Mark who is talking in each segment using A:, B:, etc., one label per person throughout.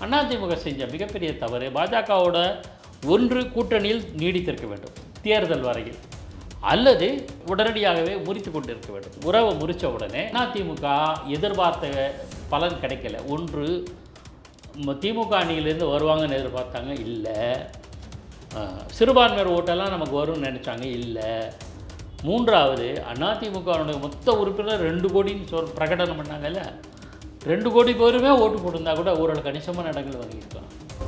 A: அதிமுக செஞ்ச மிகப்பெரிய தவறு பாஜகவோட ஒன்று கூட்டணியில் நீடித்திருக்க வேண்டும் தேர்தல் வரையில், அல்லது உடனடியாகவே முறித்து கொண்டிருக்க வேண்டும். உறவை முறித்த உடனே அதிமுக எதிர்பார்த்த பலன் கிடைக்கல. ஒன்று திமுக அணியிலேருந்து வருவாங்கன்னு எதிர்பார்த்தாங்க, இல்லை. சிறுபான்மையர் ஓட்டெல்லாம் நமக்கு வரும்னு நினச்சாங்க, இல்லை. மூன்றாவது அதிமுகவுடைய மொத்த உறுப்பினர் 2 கோடின்னு பிரகடனம் பண்ணாங்கல்ல, 2 கோடி பேருமே ஓட்டு போட்டிருந்தா கூட ஓரளவு கணிசமான இடங்கள் வாங்கியிருக்கலாம்.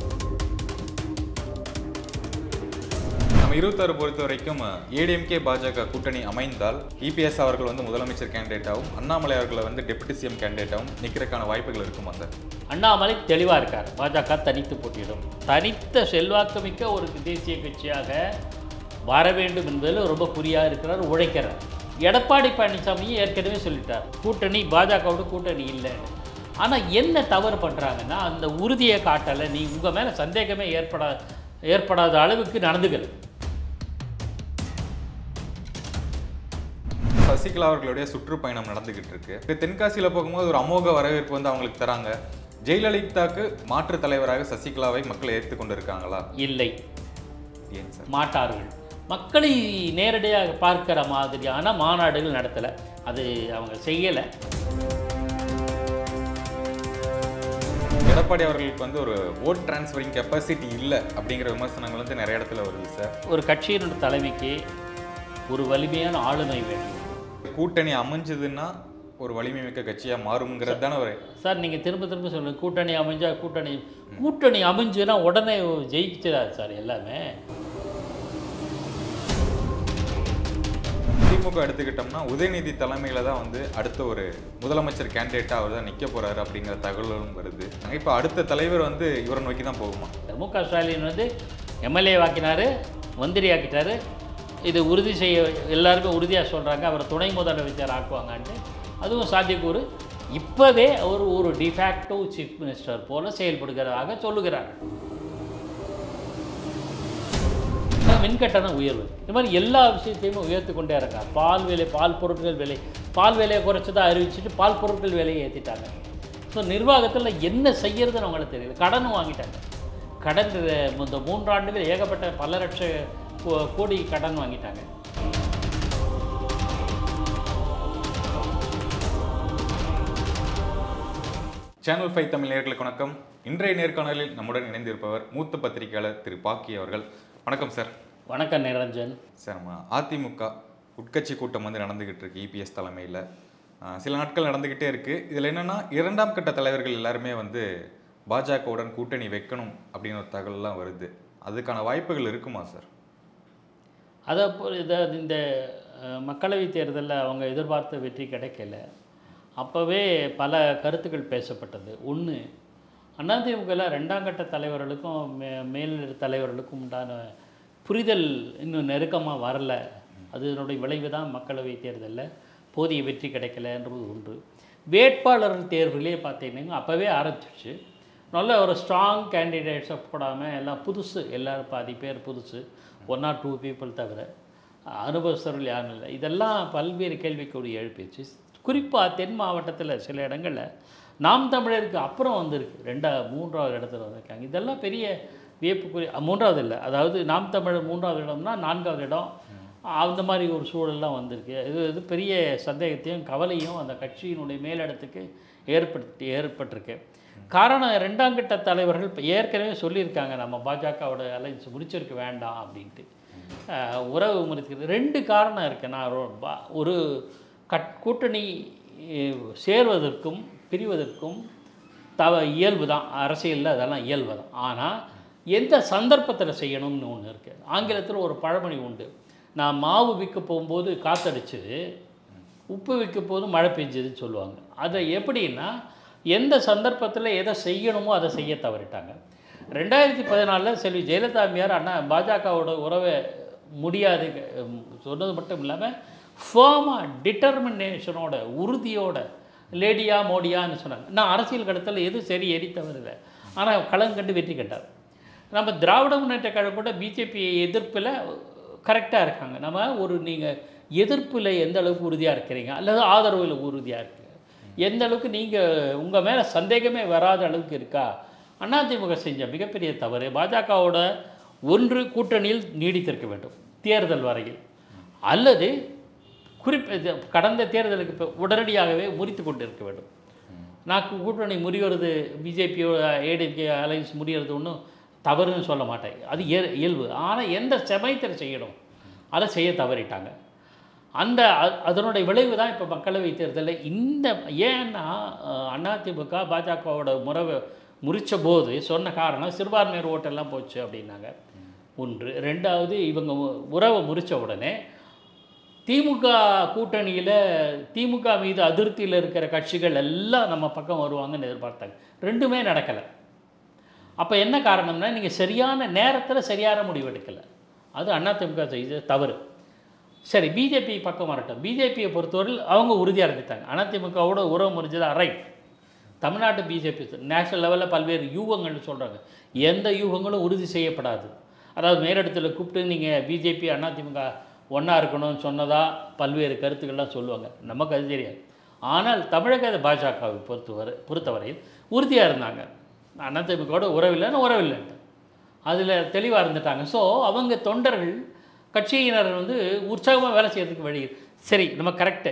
B: நம்ம 26 பொறுத்த வரைக்கும் ஏடிஎம்கே பாஜக கூட்டணி அமைந்தால் இபிஎஸ் அவர்கள் வந்து முதலமைச்சர் கேண்டிடேட்டாகவும் அண்ணாமலை அவர்களை வந்து டெபுட்டி சிஎம் கேண்டிடேட்டாகவும் நிற்கிறதுக்கான வாய்ப்புகள் இருக்குமா சார்?
A: அண்ணாமலை தெளிவாக இருக்கார். பாஜக தனித்து போட்டியிடும். தனித்த செல்வாக்குமிக்க ஒரு தேசிய கட்சியாக வர வேண்டும் என்பதில் ரொம்ப குறியாக இருக்கிறார், உழைக்கிறார். எடப்பாடி பழனிசாமியும் ஏற்கனவே சொல்லிட்டார், கூட்டணி பாஜகவோட கூட்டணி இல்லை. ஆனால் என்ன தவறு பண்ணுறாங்கன்னா, அந்த உறுதியை காட்டலை. நீ உங்கள் மேலே சந்தேகமே ஏற்படாத அளவுக்கு நடந்துக்கல.
B: சசிகலா அவர்களுடைய சுற்றுப்பயணம் நடந்துகிட்டு இருக்கு. தென்காசியில் போகும்போது ஒரு அமோக வரவேற்பு வந்து அவங்களுக்கு தராங்க. ஜெயலலிதாவுக்கு மாற்று தலைவராக சசிகலாவை மக்கள் ஏற்றுக்கொண்டு இருக்காங்களா?
A: இல்லை,
B: ஏன் சார்?
A: மாட்டார்கள். மக்களை நேரடியாக பார்க்கிற மாதிரியான மாநாடுகள் நடத்தலை, அது அவங்க செய்யலை.
B: எடப்பாடி அவர்களுக்கு வந்து ஒரு ஓட் டிரான்ஸ்ஃபரிங் கெப்பாசிட்டி இல்லை அப்படிங்கிற விமர்சனங்கள் வந்து நிறைய இடத்துல வருது சார்.
A: ஒரு கட்சியினுடைய தலைமைக்கு ஒரு வலிமையான ஆளுமை வேண்டும்.
B: கூட்டணி அமைஞ்சதுன்னா ஒரு வலிமை மிக்க கட்சியாக மாறுங்கிறது தானே ஒரு
A: சார். நீங்கள் திரும்ப திரும்ப சொல்லுங்கள், கூட்டணி அமைஞ்சா கூட்டணி அமைஞ்சுன்னா உடனே ஜெயிச்சிடாது சார் எல்லாமே.
B: திமுக எடுத்துக்கிட்டோம்னா உதயநிதி தலைமையில தான் வந்து அடுத்த ஒரு முதலமைச்சர் கேண்டிடேட்டாக அவர் தான் நிற்க போறாரு அப்படிங்கிற தகவலும் வருது. இப்போ அடுத்த தலைவர் வந்து இவரை நோக்கி தான் போகுமா?
A: மு.க. ஸ்டாலின் வந்து எம்எல்ஏ வாக்கினார், மந்திரி ஆக்கிட்டார். இது உறுதி செய்ய எல்லாருமே உறுதியாக சொல்கிறாங்க, அவரை துணை முதலமைச்சர் ஆக்குவாங்கன்ட்டு. அதுவும் சாத்தியக்கூறு. இப்போவே அவர் ஒரு டிஃபேக்டோ சீஃப் மினிஸ்டர் போல செயல்படுகிறதாக சொல்லுகிறார். மின்கட்டணம் உயர்வு, இந்த மாதிரி எல்லா விஷயத்தையுமே உயர்த்து கொண்டே இருக்காங்க. பால் பொருட்கள் விலையை குறைச்சி தான் அறிவிச்சுட்டு பால் பொருட்கள் விலையை ஏற்றிட்டாங்க. ஸோ நிர்வாகத்தில் என்ன செய்யறதுன்னு அவங்களுக்கு தெரியல. கடனும் வாங்கிட்டாங்க. கடந்த இந்த 3 ஆண்டுகள் ஏகப்பட்ட பல லட்ச கோடி கடன் வாங்கிட்டாங்க.
B: சேனல் 5 தமிழ் நேயர்களுக்கு வணக்கம். இன்றைய நேர்காணலில் நம்முடன் இணைந்திருப்பவர் மூத்த பத்திரிகையாளர் திரு பாக்கி அவர்கள். வணக்கம் சார்.
A: வணக்கம் நிரஞ்சன்
B: சார். நம்ம அதிமுக உட்கட்சி கூட்டம் வந்து நடந்துகிட்டு இருக்கு இபிஎஸ் தலைமையில். சில நாட்கள் நடந்துக்கிட்டே இருக்குது. இதில் என்னென்னா 2ஆம் கட்ட தலைவர்கள் எல்லாருமே வந்து பாஜகவுடன் கூட்டணி வைக்கணும் அப்படின்னு ஒரு தகவல்லாம் வருது. அதுக்கான வாய்ப்புகள் இருக்குமா சார்?
A: இந்த மக்களவைத் தேர்தலில் அவங்க எதிர்பார்த்த வெற்றி கிடைக்கல. அப்போவே பல கருத்துக்கள் பேசப்பட்டது. ஒன்று, அதிமுகவில் 2ஆம் கட்ட தலைவர்களுக்கும் மேல்நிலை தலைவர்களுக்கும் உண்டான புரிதல் இன்னும் நெருக்கமாக வரல. அதனுடைய விளைவு தான் மக்களவைத் தேர்தலில் போதிய வெற்றி கிடைக்கலன்றது ஒன்று. வேட்பாளர்கள் தேர்வுகளே பார்த்தீங்கன்னா அப்போவே ஆரம்பிச்சிச்சு. நல்ல ஒரு ஸ்ட்ராங் கேண்டிடேட்ஸை போடாமல் எல்லாம் புதுசு, எல்லோரும் பாதி பேர் புதுசு, 1 or 2 people தவிர அனுபவஸ்தர்கள் யாரும் இல்லை. இதெல்லாம் பல்வேறு கேள்விக்குரிய எழுப்பிச்சு. குறிப்பாக தென் மாவட்டத்தில் சில இடங்களில் நாம் தமிழருக்கு அப்புறம் வந்திருக்கு, 3வது இடத்துல வந்திருக்காங்க. இதெல்லாம் பெரிய வியப்புக்குரிய. 3வது இல்லை, அதாவது நாம் தமிழர் 3வது இடம்னா 4வது இடம், அந்த மாதிரி ஒரு சூழல்லாம் வந்திருக்கு. இது பெரிய சந்தேகத்தையும் கவலையும் அந்த கட்சியினுடைய மேலிடத்துக்கு ஏற்பட்டிருக்கு. காரணம், 2ஆம் கட்ட தலைவர்கள் இப்போ ஏற்கனவே சொல்லியிருக்காங்க, நம்ம பாஜகவோட அலைன்ஸ் முடிச்சிருக்க வேண்டாம் அப்படின்ட்டு. உறவு முறிக்கிறது 2 காரணம் இருக்குது. நான் ஒரு கூட்டணி சேர்வதற்கும் பிரிவதற்கும் இயல்பு தான், அரசியலில் அதெல்லாம் இயல்பு தான். ஆனால் எந்த சந்தர்ப்பத்தில் செய்யணும்னு ஒன்று இருக்குது. ஆங்கிலத்தில் ஒரு பழமொழி உண்டு, நான் மாவு விற்க போகும்போது காற்றடிச்சது, உப்பு விற்க போது மழை பெஞ்சதுன்னு சொல்லுவாங்க. அதை எப்படின்னா, எந்த சந்தர்ப்பத்தில் எதை செய்யணுமோ அதை செய்ய தவறிட்டாங்க. 2014 செல்வி ஜெயலலிதாமியார் பாஜகவோட உறவை முடியாது சொன்னது மட்டும் இல்லாமல் ஃபேமாக டிட்டர்மினேஷனோட உறுதியோட லேடியா மோடியான்னு சொன்னாங்க. நான் அரசியல் கடத்தில் எது சரி எரி தவறில்லை, ஆனால் களங்கண்டு வெற்றி கட்டார். நம்ம திராவிட முன்னேற்ற கழகம் கூட பிஜேபி எதிர்ப்பில் கரெக்டாக இருக்காங்க. நம்ம நீங்கள் எதிர்ப்பில் எந்த அளவுக்கு உறுதியாக இருக்கிறீங்க அல்லது ஆதரவில் உறுதியாக இருக்கீங்க, எந்த அளவுக்கு நீங்கள் உங்கள் மேலே சந்தேகமே வராத அளவுக்கு இருக்கா அதிமுக செஞ்ச மிகப்பெரிய தவறு பாஜகவோட ஒன்று கூட்டணியில் நீடித்திருக்க வேண்டும் தேர்தல் வரையில், அல்லது கடந்த தேர்தலுக்கு இப்போ உடனடியாகவே முறித்து கொண்டு இருக்க வேண்டும். நான் கூட்டணி முறிகிறது, பிஜேபியோட ஏடிஎம்கே அலைன்ஸ் முறிகிறது ஒன்றும் தவறுன்னு சொல்ல மாட்டேன், அது இயல்பு. ஆனால் எந்த சமயத்தில் செய்யணும் அதை செய்ய தவறிட்டாங்க. அதனுடைய விளைவு தான் இப்போ மக்களவை தேர்தலில் இந்த ஏன்னா அதிமுக பாஜகவோட முறித்த போது சொன்ன காரணம் சிறுபான்மையர் ஓட்டெல்லாம் போச்சு அப்படின்னாங்க. ஒன்று. ரெண்டாவது, இவங்க உறவை முறித்த உடனே திமுக கூட்டணியில் திமுக மீது அதிருப்தியில் இருக்கிற கட்சிகள் எல்லாம் நம்ம பக்கம் வருவாங்கன்னு எதிர்பார்த்தாங்க. ரெண்டுமே நடக்கலை. அப்போ என்ன காரணம்னா, நீங்கள் சரியான நேரத்தில் சரியான முடிவு எடுக்கலை. அது அதிமுக செய்த தவறு. சரி, பிஜேபி பக்கம் வரட்டும். பிஜேபியை பொறுத்தவரையில் அவங்க உறுதியாக இருந்துட்டாங்க. அதிமுகவோட உறவு முறிஞ்சது ரைட். தமிழ்நாட்டு பிஜேபி நேஷனல் லெவலில் பல்வேறு யூகங்கள்னு சொல்கிறாங்க. எந்த யூகங்களும் உறுதி செய்யப்படாது. அதாவது மேலிடத்தில் கூப்பிட்டு நீங்கள் பிஜேபி அதிமுக ஒன்றா இருக்கணும்னு சொன்னதாக பல்வேறு கருத்துக்கள்லாம் சொல்லுவாங்க. நமக்கு அது தெரியாது. ஆனால் தமிழக பாஜகவை பொறுத்தவரையில் உறுதியாக இருந்தாங்க. அதிமுகவோட உறவில்லைன்ட்டு அதில் தெளிவாக இருந்துட்டாங்க. ஸோ அவங்க தொண்டர்கள் கட்சியினர் உற்சாகமாக வேலை செய்கிறதுக்கு வழி. சரி, நம்ம கரெக்டு,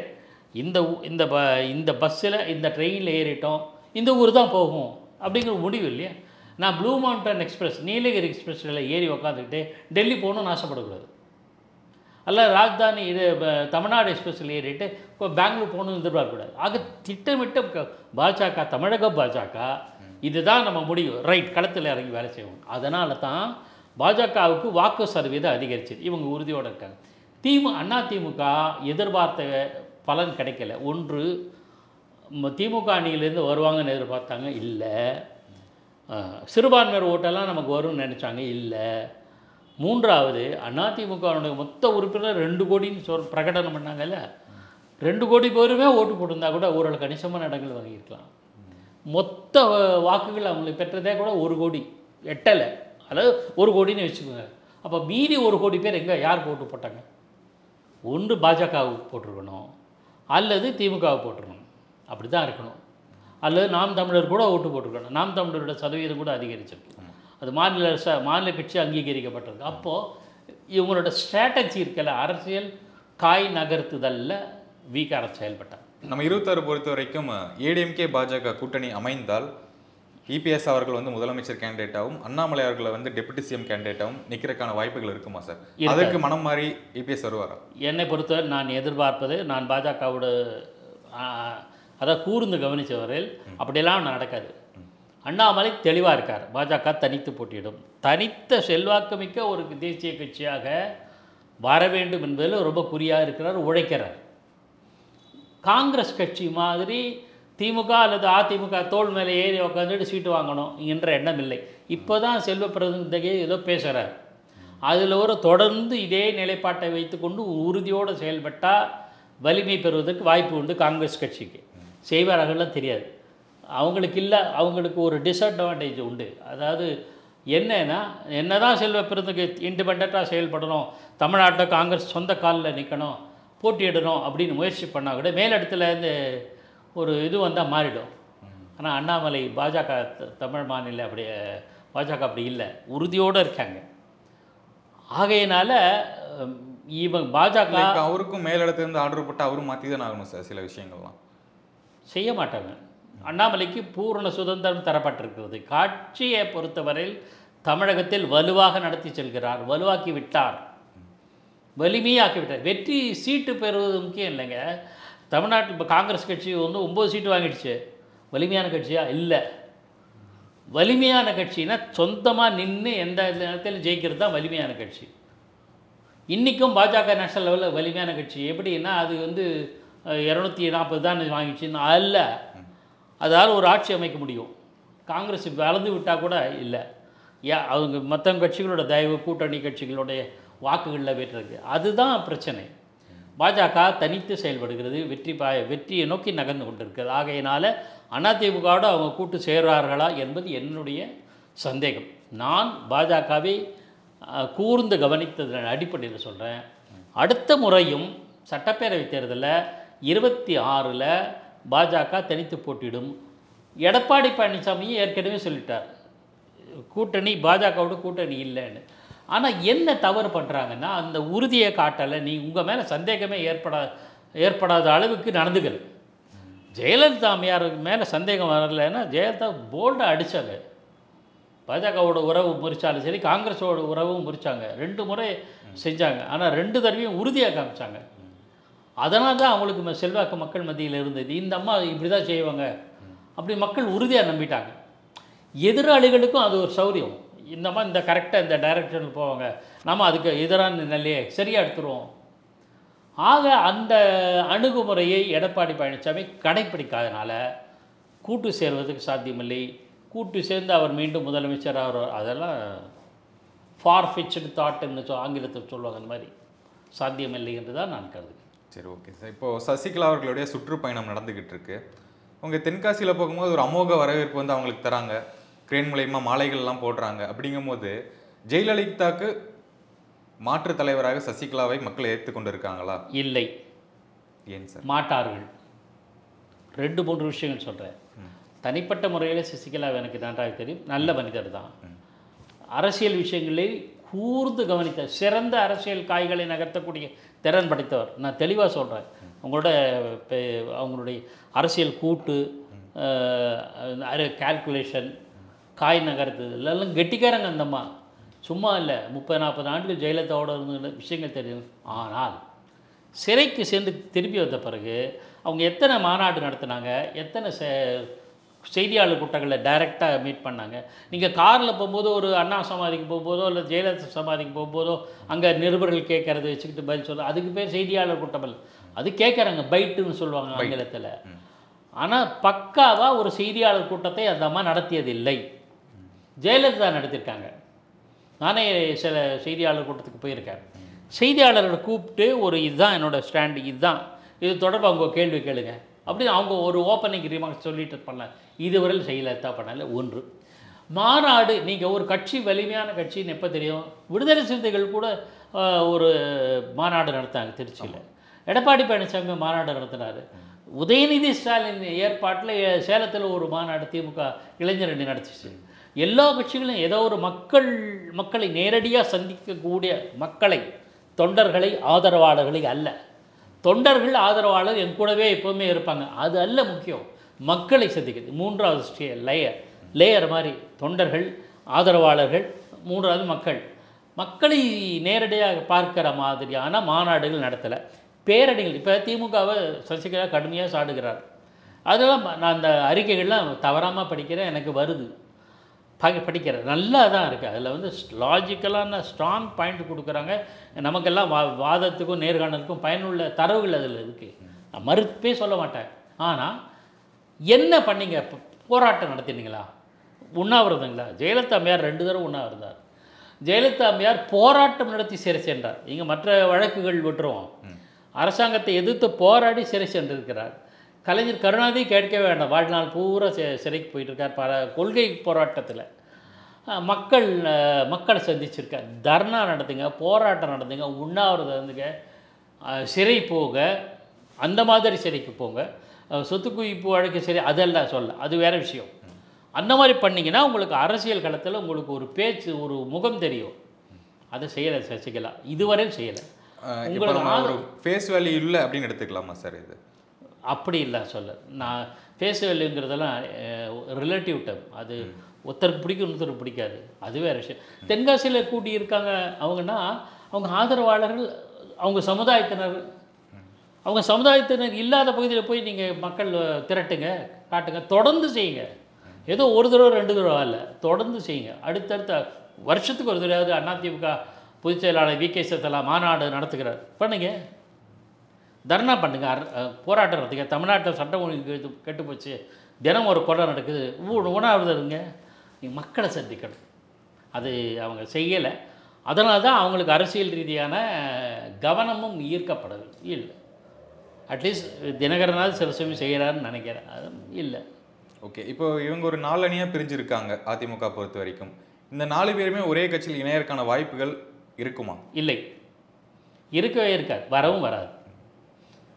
A: இந்த பஸ்ஸில் இந்த ட்ரெயினில் ஏறிட்டோம், இந்த ஊர் தான் போகும் அப்படிங்கிற முடிவு இல்லையா. நான் ப்ளூ மவுண்டன் எக்ஸ்பிரஸ், நீலகிரி எக்ஸ்பிரஸில் ஏறி உக்காந்துக்கிட்டு டெல்லி போகணும்னு ஆசைப்படக்கூடாது. அல்ல ராஜதானி தமிழ்நாடு எக்ஸ்பிரஸில் ஏறிட்டு இப்போ பெங்களூர் போகணும்னு எதிர்பார்க்கக்கூடாது. ஆக திட்டமிட்ட பாஜக, தமிழக பாஜக இதுதான் நம்ம முடிவு, ரைட், களத்தில் இறங்கி வேலை செய்வோம். அதனால தான் பாஜகவுக்கு வாக்கு சதவீதம் அதிகரிச்சு இவங்க உறுதியோடு இருக்காங்க. அதிமுக எதிர்பார்த்த பலன் கிடைக்கல. ஒன்று, திமுக அணியிலேருந்து வருவாங்கன்னு எதிர்பார்த்தாங்க, இல்லை. சிறுபான்மையர் ஓட்டெல்லாம் நமக்கு வரும்னு நினச்சாங்க, இல்லை. மூன்றாவது, அதிமுகவுடைய மொத்த உறுப்பினர் 2 கோடின்னு பிரகடனம் பண்ணாங்கல்ல, 2 கோடி பேருமே ஓட்டு போட்டிருந்தா கூட ஓரளவு கணிசமான இடங்கள் வாங்கியிருக்கலாம். மொத்த வாக்குகள் அவங்களுக்கு பெற்றதே கூட 1 கோடி எட்டலை, அதாவது 1 கோடின்னு வச்சுக்கோங்க. அப்போ மீதி 1 கோடி பேர் எங்கே யாருக்கு ஓட்டு போட்டாங்க? ஒன்று பாஜகவுக்கு போட்டிருக்கணும், அல்லது திமுகவுக்கு போட்டிருக்கணும், அப்படி தான் இருக்கணும். அல்லது நாம் தமிழர் கூட ஓட்டு போட்டிருக்கணும். நாம் தமிழரோட சதவீதம் கூட அதிகரிச்சிருக்கு. அது மாநில கட்சி அங்கீகரிக்கப்பட்டிருக்கு. அப்போது இவங்களோட ஸ்ட்ராட்டஜி இருக்கல, அரசியல் காய் நகர்த்துதலில் வீக்காக செயல்பட்டாங்க.
B: நம்ம 26 பொறுத்த வரைக்கும் ஏடிஎம்கே பாஜக கூட்டணி அமைந்தால் இபிஎஸ் அவர்கள் முதலமைச்சர் கேண்டிடேட்டாகவும் அண்ணாமலை அவர்களை டெபுட்டி சிஎம் கேண்டிடேட்டாகவும் நிற்கிறதுக்கான வாய்ப்புகள் இருக்குமா சார்? அதுக்கு மனம் மாறி இபிஎஸ் வருவாரா?
A: என்னை பொறுத்தவரை நான் எதிர்பார்ப்பது, நான் பாஜகவோட அதை கூர்ந்து கவனித்தவரையில் அப்படியெல்லாம் நடக்காது. அண்ணாமலை தெளிவாக இருக்கார். பாஜக தனித்து போட்டியிடும். தனித்த செல்வாக்குமிக்க ஒரு தேசிய கட்சியாக வர வேண்டும் என்பதில் ரொம்ப குறியாக இருக்கிறார், உழைக்கிறார். காங்கிரஸ் கட்சி மாதிரி திமுக அல்லது அதிமுக தோள் மேலே ஏறி உட்காந்துட்டு சீட்டு வாங்கணும் என்ற எண்ணம் இல்லை. இப்போ தான் செல்வ பிரதிநிதியே ஏதோ பேசுகிறார். அதில் ஒரு தொடர்ந்து இதே நிலைப்பாட்டை வைத்துக்கொண்டு உறுதியோடு செயல்பட்டால் வலிமை பெறுவதற்கு வாய்ப்பு உண்டு. காங்கிரஸ் கட்சிக்கு செய்வார்கள்லாம் தெரியாது, அவங்களுக்கு இல்லை. அவங்களுக்கு ஒரு டிஸ்அட்வான்டேஜ் உண்டு. அதாவது என்ன தான் செல்வ பெருந்துக்கு இண்டிபெண்ட்டாக செயல்படணும், தமிழ்நாட்டில் காங்கிரஸ் சொந்த காலில் நிற்கணும், போட்டியிடணும் அப்படின்னு முயற்சி பண்ணால் கூட மேலிடத்துல ஒரு இது வந்தால் மாறிடும். ஆனால் அண்ணாமலை பாஜக தமிழ் மாநில பாஜக அப்படி இல்லை, உறுதியோடு இருக்காங்க. ஆகையினால இவங்க பாஜக
B: அவருக்கும் மேலிடத்துலேருந்து ஆர்டர் போட்டு அவரும் மாற்றி தான் ஆகணும் சார். சில விஷயங்கள்லாம் செய்ய
A: மாட்டாங்க. அண்ணாமலைக்கு பூரண சுதந்திரம் தரப்பட்டிருக்கிறது. காட்சியை பொறுத்தவரையில் தமிழகத்தில் வலுவாக நடத்தி செல்கிறார், வலுவாக்கி விட்டார், வலிமையாக்கி விட்டார். வெற்றி சீட்டு பெறுவது முக்கியம் இல்லைங்க. தமிழ்நாட்டில் இப்போ காங்கிரஸ் கட்சி 9 சீட்டு வாங்கிடுச்சு. வலிமையான கட்சியாக இல்லை. வலிமையான கட்சினா சொந்தமாக நின்று எந்த நேரத்தில் ஜெயிக்கிறது தான் வலிமையான கட்சி. இன்றைக்கும் பாஜக நேஷனல் லெவலில் வலிமையான கட்சி எப்படின்னா, அது 240 தான் வாங்கிடுச்சின்னு அல்ல. அதால் ஒரு ஆட்சி அமைக்க முடியும். காங்கிரஸ் வளர்ந்து விட்டால் கூட இல்லை. அவங்க மற்ற கட்சிகளோட தயவு, கூட்டணி கட்சிகளுடைய வாக்குகளில் வெட்டுறது, அதுதான் பிரச்சனை. பாஜக தனித்து செயல்படுகிறது, வெற்றியை நோக்கி நகர்ந்து கொண்டிருக்கிறது. ஆகையினால அதிமுகவோடு அவங்க கூட்டு சேர்வார்களா என்பது என்னுடைய சந்தேகம். நான் பாஜகவை கூர்ந்து கவனித்ததன் அடிப்படையில் சொல்கிறேன். அடுத்த முறையும் சட்டப்பேரவை தேர்தலில் 26 பாஜக தனித்து போட்டியிடும். எடப்பாடி பழனிசாமியும் ஏற்கனவே சொல்லிட்டார், கூட்டணி பாஜகவோட கூட்டணி இல்லைன்னு. ஆனால் என்ன தவறு பண்ணுறாங்கன்னா, அந்த உறுதியை காட்டலை. நீ உங்கள் மேலே சந்தேகமே ஏற்படாத அளவுக்கு நடந்துக்கல. ஜெயலலிதா அம்மையார் மேலே சந்தேகம் வரலைன்னா ஜெயலலிதா போல்டாக அடித்தாங்க. பாஜகவோட உறவு முறிச்சாலும் சரி, காங்கிரஸோட உறவும் முறிச்சாங்க. 2 முறை செஞ்சாங்க. ஆனால் 2 தடவையும் உறுதியாக காமிச்சாங்க. அதனால தான் அவங்களுக்கு செல்வாக்கு மக்கள் மத்தியில் இருந்தது. இந்த அம்மா இப்படி தான் செய்வாங்க அப்படி மக்கள் உறுதியாக நம்பிட்டாங்க. எதிராளிகளுக்கும் அது ஒரு சௌரியம். இந்த மாதிரி இந்த கரெக்டாக இந்த டைரக்ஷனில் போவாங்க, நம்ம அதுக்கு எதிரான நிலையை சரியாக எடுத்துருவோம். ஆக அந்த அணுகுமுறையை எடப்பாடி பழனிசாமி கடைப்பிடிக்காதனால கூட்டு சேர்வதற்கு சாத்தியமில்லை. கூட்டு சேர்ந்து அவர் மீண்டும் முதலமைச்சர் அதெல்லாம் ஃபார்ஃபிட்ச்டு தாட்ன்னு ஆங்கிலத்தில் சொல்லுவாங்க. அந்த மாதிரி சாத்தியமில்லை என்று தான் நான் கருதுகிறேன்.
B: சரி, ஓகே சார். இப்போது சசிகலா அவர்களுடைய சுற்றுப்பயணம் நடந்துக்கிட்டு இருக்கு. அவங்க தென்காசியில் போகும்போது ஒரு அமோக வரவேற்பு வந்து அவங்களுக்கு தராங்க. கிரேன் மூலயமா மாலைகள்லாம் போடுறாங்க. அப்படிங்கும்போது ஜெயலலிதாவுக்கு மாற்று தலைவராக சசிகலாவை மக்கள் ஏற்றுக்கொண்டு இருக்காங்களா?
A: இல்லை.
B: ஏன் சார்?
A: மாட்டார்கள். 2-3 விஷயங்கள் சொல்கிறேன். தனிப்பட்ட முறையில் சசிகலா எனக்கு நன்றாக தெரியும். நல்ல மனிதர் தான். அரசியல் விஷயங்களில் கூர்ந்து கவனித்த சிறந்த அரசியல் காய்களை நகர்த்தக்கூடிய திறன் படைத்தவர். நான் தெளிவாக சொல்கிறேன். அவங்களுடைய அரசியல் கூட்டு, கால்குலேஷன், காய் நகர்த்து இதெல்லாம் கெட்டிக்காரங்க. அந்தம்மா சும்மா இல்லை. 30-40 ஆண்டுகள் ஜெயலலிதாவோட இருந்த விஷயங்கள் தெரியும். ஆனால் சிறைக்கு சேர்ந்து திரும்பி வந்த பிறகு அவங்க எத்தனை மாநாடு நடத்தினாங்க, எத்தனை செய்தியாளர் கூட்டங்களில் டைரெக்டாக மீட் பண்ணாங்க. நீங்கள் காரில் போகும்போது, ஒரு அண்ணா சமாதிக்கு போகும்போதோ இல்லை ஜெயலலிதா சமாதிக்கு போகும்போதோ அங்கே நிருபர்கள் கேட்கறது வச்சுக்கிட்டு பதில் சொல்ல, அதுக்கு பேர் செய்தியாளர் கூட்டமல். அது கேட்குறாங்க, பைட்டுன்னு சொல்லுவாங்க ஆங்கிலத்தில். ஆனால் பக்காவாக ஒரு செய்தியாளர் கூட்டத்தை அந்த அம்மா நடத்தியதில்லை. ஜெயலலிதா நடத்தியிருக்காங்க. நானே சில செய்தியாளர் கூட்டத்துக்கு போயிருக்கேன். செய்தியாளர்களை கூப்பிட்டு இதுதான் என்னோடய ஸ்டாண்டு, இது தொடர்பாக அவங்க கேள்வி கேளுங்க அப்படின்னு அவங்க ஒரு ஓப்பனிங் ரிமார்க்ஸ் சொல்லிட்டு பண்ணல. இதுவரையில் ஜெயலலிதா பண்ணல. 1 மாநாடு. நீங்கள் ஒரு கட்சி வலிமையான கட்சின்னு எப்போ தெரியும்? விடுதலை சிறுத்தைகள் கூட ஒரு மாநாடு நடத்தாங்க திருச்சியில். எடப்பாடி பழனிசாமி மாநாடு நடத்தினார். உதயநிதி ஸ்டாலின் ஏற்பாட்டில் சேலத்தில் ஒரு மாநாடு திமுக இளைஞரணி நடத்திச்சு. எல்லா கட்சிகளும் ஏதோ ஒரு மக்களை நேரடியாக சந்திக்கக்கூடிய மக்களை, தொண்டர்களை, ஆதரவாளர்களை அல்ல. தொண்டர்கள் ஆதரவாளர் என் கூடவே எப்போவுமே இருப்பாங்க, அது அல்ல முக்கியம். மக்களை சந்திக்கிறது 3வது லேயர் மாதிரி. தொண்டர்கள், ஆதரவாளர்கள், 3வது மக்களை நேரடியாக பார்க்குற மாதிரியான மாநாடுகள் நடத்தலை. பேரணிகள். இப்போ திமுகவை சசிகலா கடுமையாக சாடுகிறார். அதெல்லாம் நான் அந்த அறிக்கைகள்லாம் தவறாமல் படிக்கிறேன், எனக்கு வருது, படிக்கிறேன், நல்லா தான் இருக்குது. அதில் வந்து லாஜிக்கலான ஸ்ட்ராங் பாயிண்ட் கொடுக்குறாங்க. நமக்கெல்லாம் வாதத்துக்கும் நேர்காணலுக்கும் பயனுள்ள தரவுகள் அதில் இருக்குது. நான் மறுப்பே சொல்ல மாட்டேன். ஆனால் என்ன பண்ணீங்க? போராட்டம் நடத்தினீங்களா? உண்ணாவிரதங்களா? ஜெயலலிதா அம்மையார் 2 தடவை உண்ணாவிரதார். ஜெயலலிதா அம்மையார் போராட்டம் நடத்தி சிறை சென்றார். இங்கே மற்ற வழக்குகள் விட்டுருவோம். அரசாங்கத்தை எதிர்த்து போராடி சிறை சென்றிருக்கிறார். கலைஞர் கருணாநிதி கேட்க வேண்டாம், வாழ்நாள் பூரா சிறைக்கு போயிட்டுருக்கார். பல கொள்கை போராட்டத்தில் மக்களை சந்திச்சிருக்கார். தர்ணா நடத்துங்க, போராட்டம் நடத்துங்க, உண்ணாவிரதம் இருந்துங்க, சிறை போக, அந்த மாதிரி சிறைக்கு போங்க. சொத்து குவிப்பு வழக்கு சரி, அதெல்லாம் சொல்ல, அது வேறு விஷயம். அந்த மாதிரி பண்ணிங்கன்னா உங்களுக்கு அரசியல் களத்தில் உங்களுக்கு ஒரு பேச்சு, ஒரு முகம் தெரியும். அதை செய்யலை சசிகலா, இதுவரையும் செய்யலை.
B: உங்களுக்கு ஒரு ஃபேஸ் வேல்யூ இல்லை அப்படின்னு எடுத்துக்கலாமா சார்? இது
A: அப்படி இல்லை சொல்ல. நான் ஃபேஸ் வேல்யூங்கிறதெல்லாம் ரிலேட்டிவ் டேர்ம். அது ஒருத்தருக்கு பிடிக்கும், இன்னொருத்தருக்கு பிடிக்காது, அது வேறு விஷயம். தென்காசியில் கூட்டியிருக்காங்க அவங்கன்னா, அவங்க ஆதரவாளர்கள், அவங்க சமுதாயத்தினர் இல்லாத பகுதியில் போய் நீங்கள் மக்கள் திரட்டுங்க, காட்டுங்க, தொடர்ந்து செய்யுங்க. ஏதோ ஒரு தடவை 2 தடவை இல்லை, தொடர்ந்து செய்யுங்க. அடுத்தடுத்த வருஷத்துக்கு ஒரு தடவையாவது அதிமுக பொதுச் செயலாளர் வி.கே. சத்தலா மாநாடு நடத்துகிறார், பண்ணுங்க, தர்ணா பண்ணுங்க, போராட்டம் நடத்துங்க. தமிழ்நாட்டில் சட்டம் ஒழுங்கு கெட்டு போச்சு, தினம் ஒரு கொலை நடக்குது, உணாவிரதங்க. நீங்கள் மக்களை சந்திக்கணும். அது அவங்க செய்யலை. அதனால தான் அவங்களுக்கு அரசியல் ரீதியான கவனமும் ஈர்க்கப்படவில்லை. இல்லை, அட்லீஸ்ட் தினகரனாவது சில சமயம் செய்கிறாருன்னு நினைக்கிறேன், அது இல்லை.
B: ஓகே, இப்போ இவங்க ஒரு 4 அணியாக பிரிஞ்சிருக்காங்க அதிமுக பொறுத்த வரைக்கும். இந்த 4 பேருமே ஒரே கட்சியில் இணையறதுக்கான வாய்ப்புகள் இருக்குமா?
A: இல்லை, இருக்கவே இருக்காது, வரவும் வராது.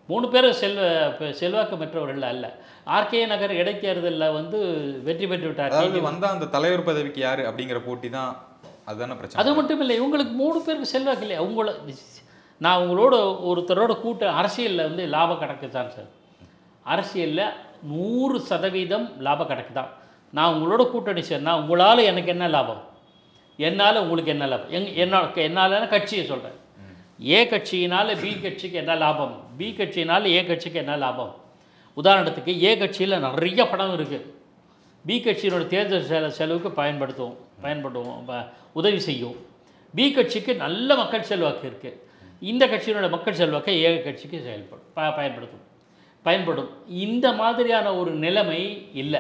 A: 3 பேரும் செல்வாக்கு பெற்றவர்கள் அல்ல. ஆர்கே நகர் இடைத்தேர்தலில் வந்து வெற்றி பெற்று விட்டார்.
B: அதாவது வந்தால் அந்த தலைவர் பதவிக்கு யார் அப்படிங்கிற போட்டி தான், அதுதானே பிரச்சனை.
A: அது மட்டும் இல்லை, இவங்களுக்கு 3 பேருக்கு செல்வாக்கு இல்லையா? நான் உங்களோட ஒருத்தரோட அரசியலில் வந்து லாபம் கணக்கு தான் சார். அரசியலில் 100% லாப கணக்கு தான். நான் உங்களோட கூட்டணி சேர்னா உங்களால் எனக்கு என்ன லாபம், என்னால் உங்களுக்கு என்ன லாபம், என்னால் கட்சியை சொல்கிறேன். ஏ கட்சியினால் பி கட்சிக்கு என்ன லாபம், பி கட்சியினால் ஏ கட்சிக்கு என்ன லாபம். உதாரணத்துக்கு ஏ கட்சியில் நிறைய பணம் இருக்குது, பி கட்சியினோட தேர்தல் செலவுக்கு பயன்படுவோம் உதவி செய்யும். பி கட்சிக்கு நல்ல மக்கள் செல்வாக்கு இருக்குது, இந்த கட்சியினோட மக்கள் செல்வாக்கை ஏ கட்சிக்கு பயன்படும். இந்த மாதிரியான ஒரு நிலைமை இல்லை.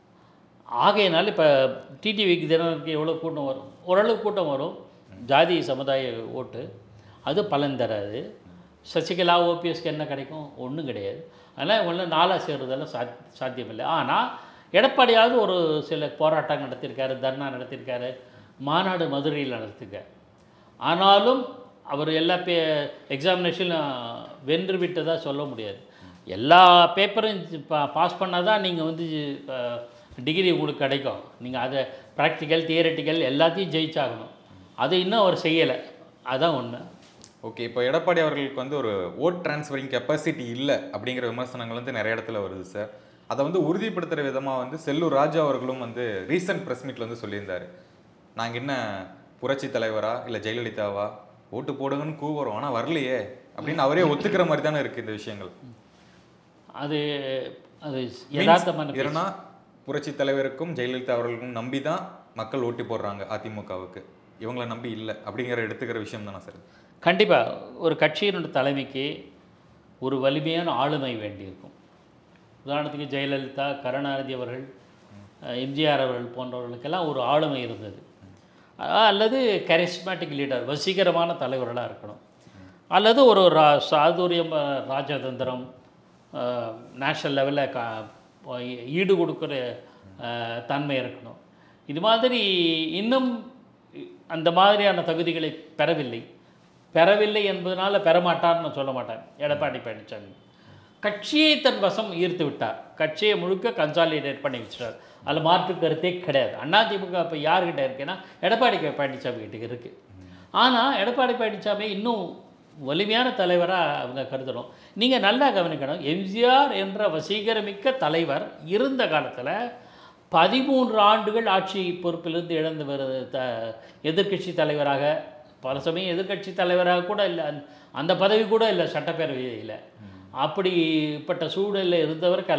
A: ஆகையினால இப்போ டிடிவிக்கு தினருக்கு எவ்வளோ கூட்டம் வரும், ஓரளவு கூட்டம் வரும், ஜாதி சமுதாய ஓட்டு, அது பலன் தராது. சசிகலா ஓபிஎஸ்க்கு என்ன கிடைக்கும், ஒன்றும் கிடையாது. அதனால் இவங்களாம் நாளாக சேர்றதெல்லாம் சாத்தியமில்லை. ஆனால் எடப்பாடியாவது ஒரு சில போராட்டம் நடத்தியிருக்காரு, தர்ணா நடத்தியிருக்காரு, மாநாடு மதுரையில் நடத்திருக்காரு. ஆனாலும் அவர் எல்லா எக்ஸாமினேஷனும் வென்று விட்டதாக சொல்ல முடியாது. எல்லா பேப்பரும் பாஸ் பண்ணால் தான் நீங்கள் வந்து டிகிரி உங்களுக்கு கிடைக்கும். நீங்கள் அதை ப்ராக்டிக்கல் தியரட்டிக்கல் எல்லாத்தையும் ஜெயிச்சாகணும். அது இன்னும் அவர் செய்யலை, அதுதான் ஒன்று.
B: ஓகே, இப்போ எடப்பாடி அவர்களுக்கு வந்து ஒரு ஓட் டிரான்ஸ்ஃபரிங் கெப்பாசிட்டி இல்லை அப்படிங்கிற விமர்சனங்கள் வந்து நிறைய இடத்துல வருது சார். அதை வந்து உறுதிப்படுத்துகிற விதமாக வந்து செல்லூர் ராஜா அவர்களும் வந்து ரீசன்ட் ப்ரெஸ் மீட்டில் வந்து சொல்லியிருந்தார், நாங்கள் என்ன புரட்சி தலைவரா இல்லை ஜெயலலிதாவா, ஓட்டு போடுங்கன்னு கூவுறோம் ஆனால் வரலையே அப்படின்னு அவரே ஒத்துக்கிற மாதிரி தானே இருக்குது இந்த விஷயங்கள்.
A: அது யதார்த்தமான
B: ஏன்னா புரட்சி தலைவருக்கும் ஜெயலலிதா அவர்களுக்கும் நம்பி தான் மக்கள் ஓட்டு போடுறாங்க அதிமுகவுக்கு, இவங்களை நம்பி இல்லை அப்படிங்கிற எடுத்துக்கிற விஷயம் தானே சார்?
A: கண்டிப்பாக ஒரு கட்சியினுடைய தலைமைக்கு ஒரு வலிமையான ஆளுமை வேண்டியிருக்கும். உதாரணத்துக்கு ஜெயலலிதா, கருணாநிதி அவர்கள், எம்ஜிஆர் அவர்கள் போன்றவர்களுக்கெல்லாம் ஒரு ஆளுமை இருந்தது. அல்லது கரிஸ்மேட்டிக் லீடர், வசீகரமான தலைவர்களாக இருக்கணும். அல்லது ஒரு சாதுரியம், ராஜதந்திரம், நேஷ்னல் லெவலில் ஈடு கொடுக்குற தன்மை இருக்கணும். இது மாதிரி இன்னும் அந்த மாதிரியான தகுதிகளை பெறவில்லை என்பதனால பெறமாட்டார்னு நான் சொல்ல மாட்டேன். எடப்பாடி பழனிசாமி கட்சியை தன் வசம் ஈர்த்து விட்டார், கட்சியை முழுக்க கன்சாலிடேட் பண்ணி வச்சுட்டார். அதில் மாற்று கருத்தே கிடையாது. அதிமுக இப்போ யார்கிட்ட இருக்குன்னா எடப்பாடி பழனிசாமி கிட்ட இருக்குது. ஆனால் எடப்பாடி பழனிசாமி இன்னும் வலிமையான தலைவராக அவங்க கருதணும். நீங்கள் நல்லா கவனிக்கணும், எம்ஜிஆர் என்ற வசீகரமிக்க தலைவர் இருந்த காலத்தில் 13 ஆண்டுகள் ஆட்சி பொறுப்பிலிருந்து இழந்து வருது. எதிர்க்கட்சி தலைவராக, பல சமயம் எதிர்க்கட்சி தலைவராக கூட இல்லை, அந்த பதவி கூட இல்லை சட்டப்பேரவையில். அப்படிப்பட்ட சூழலில் இருந்தவர்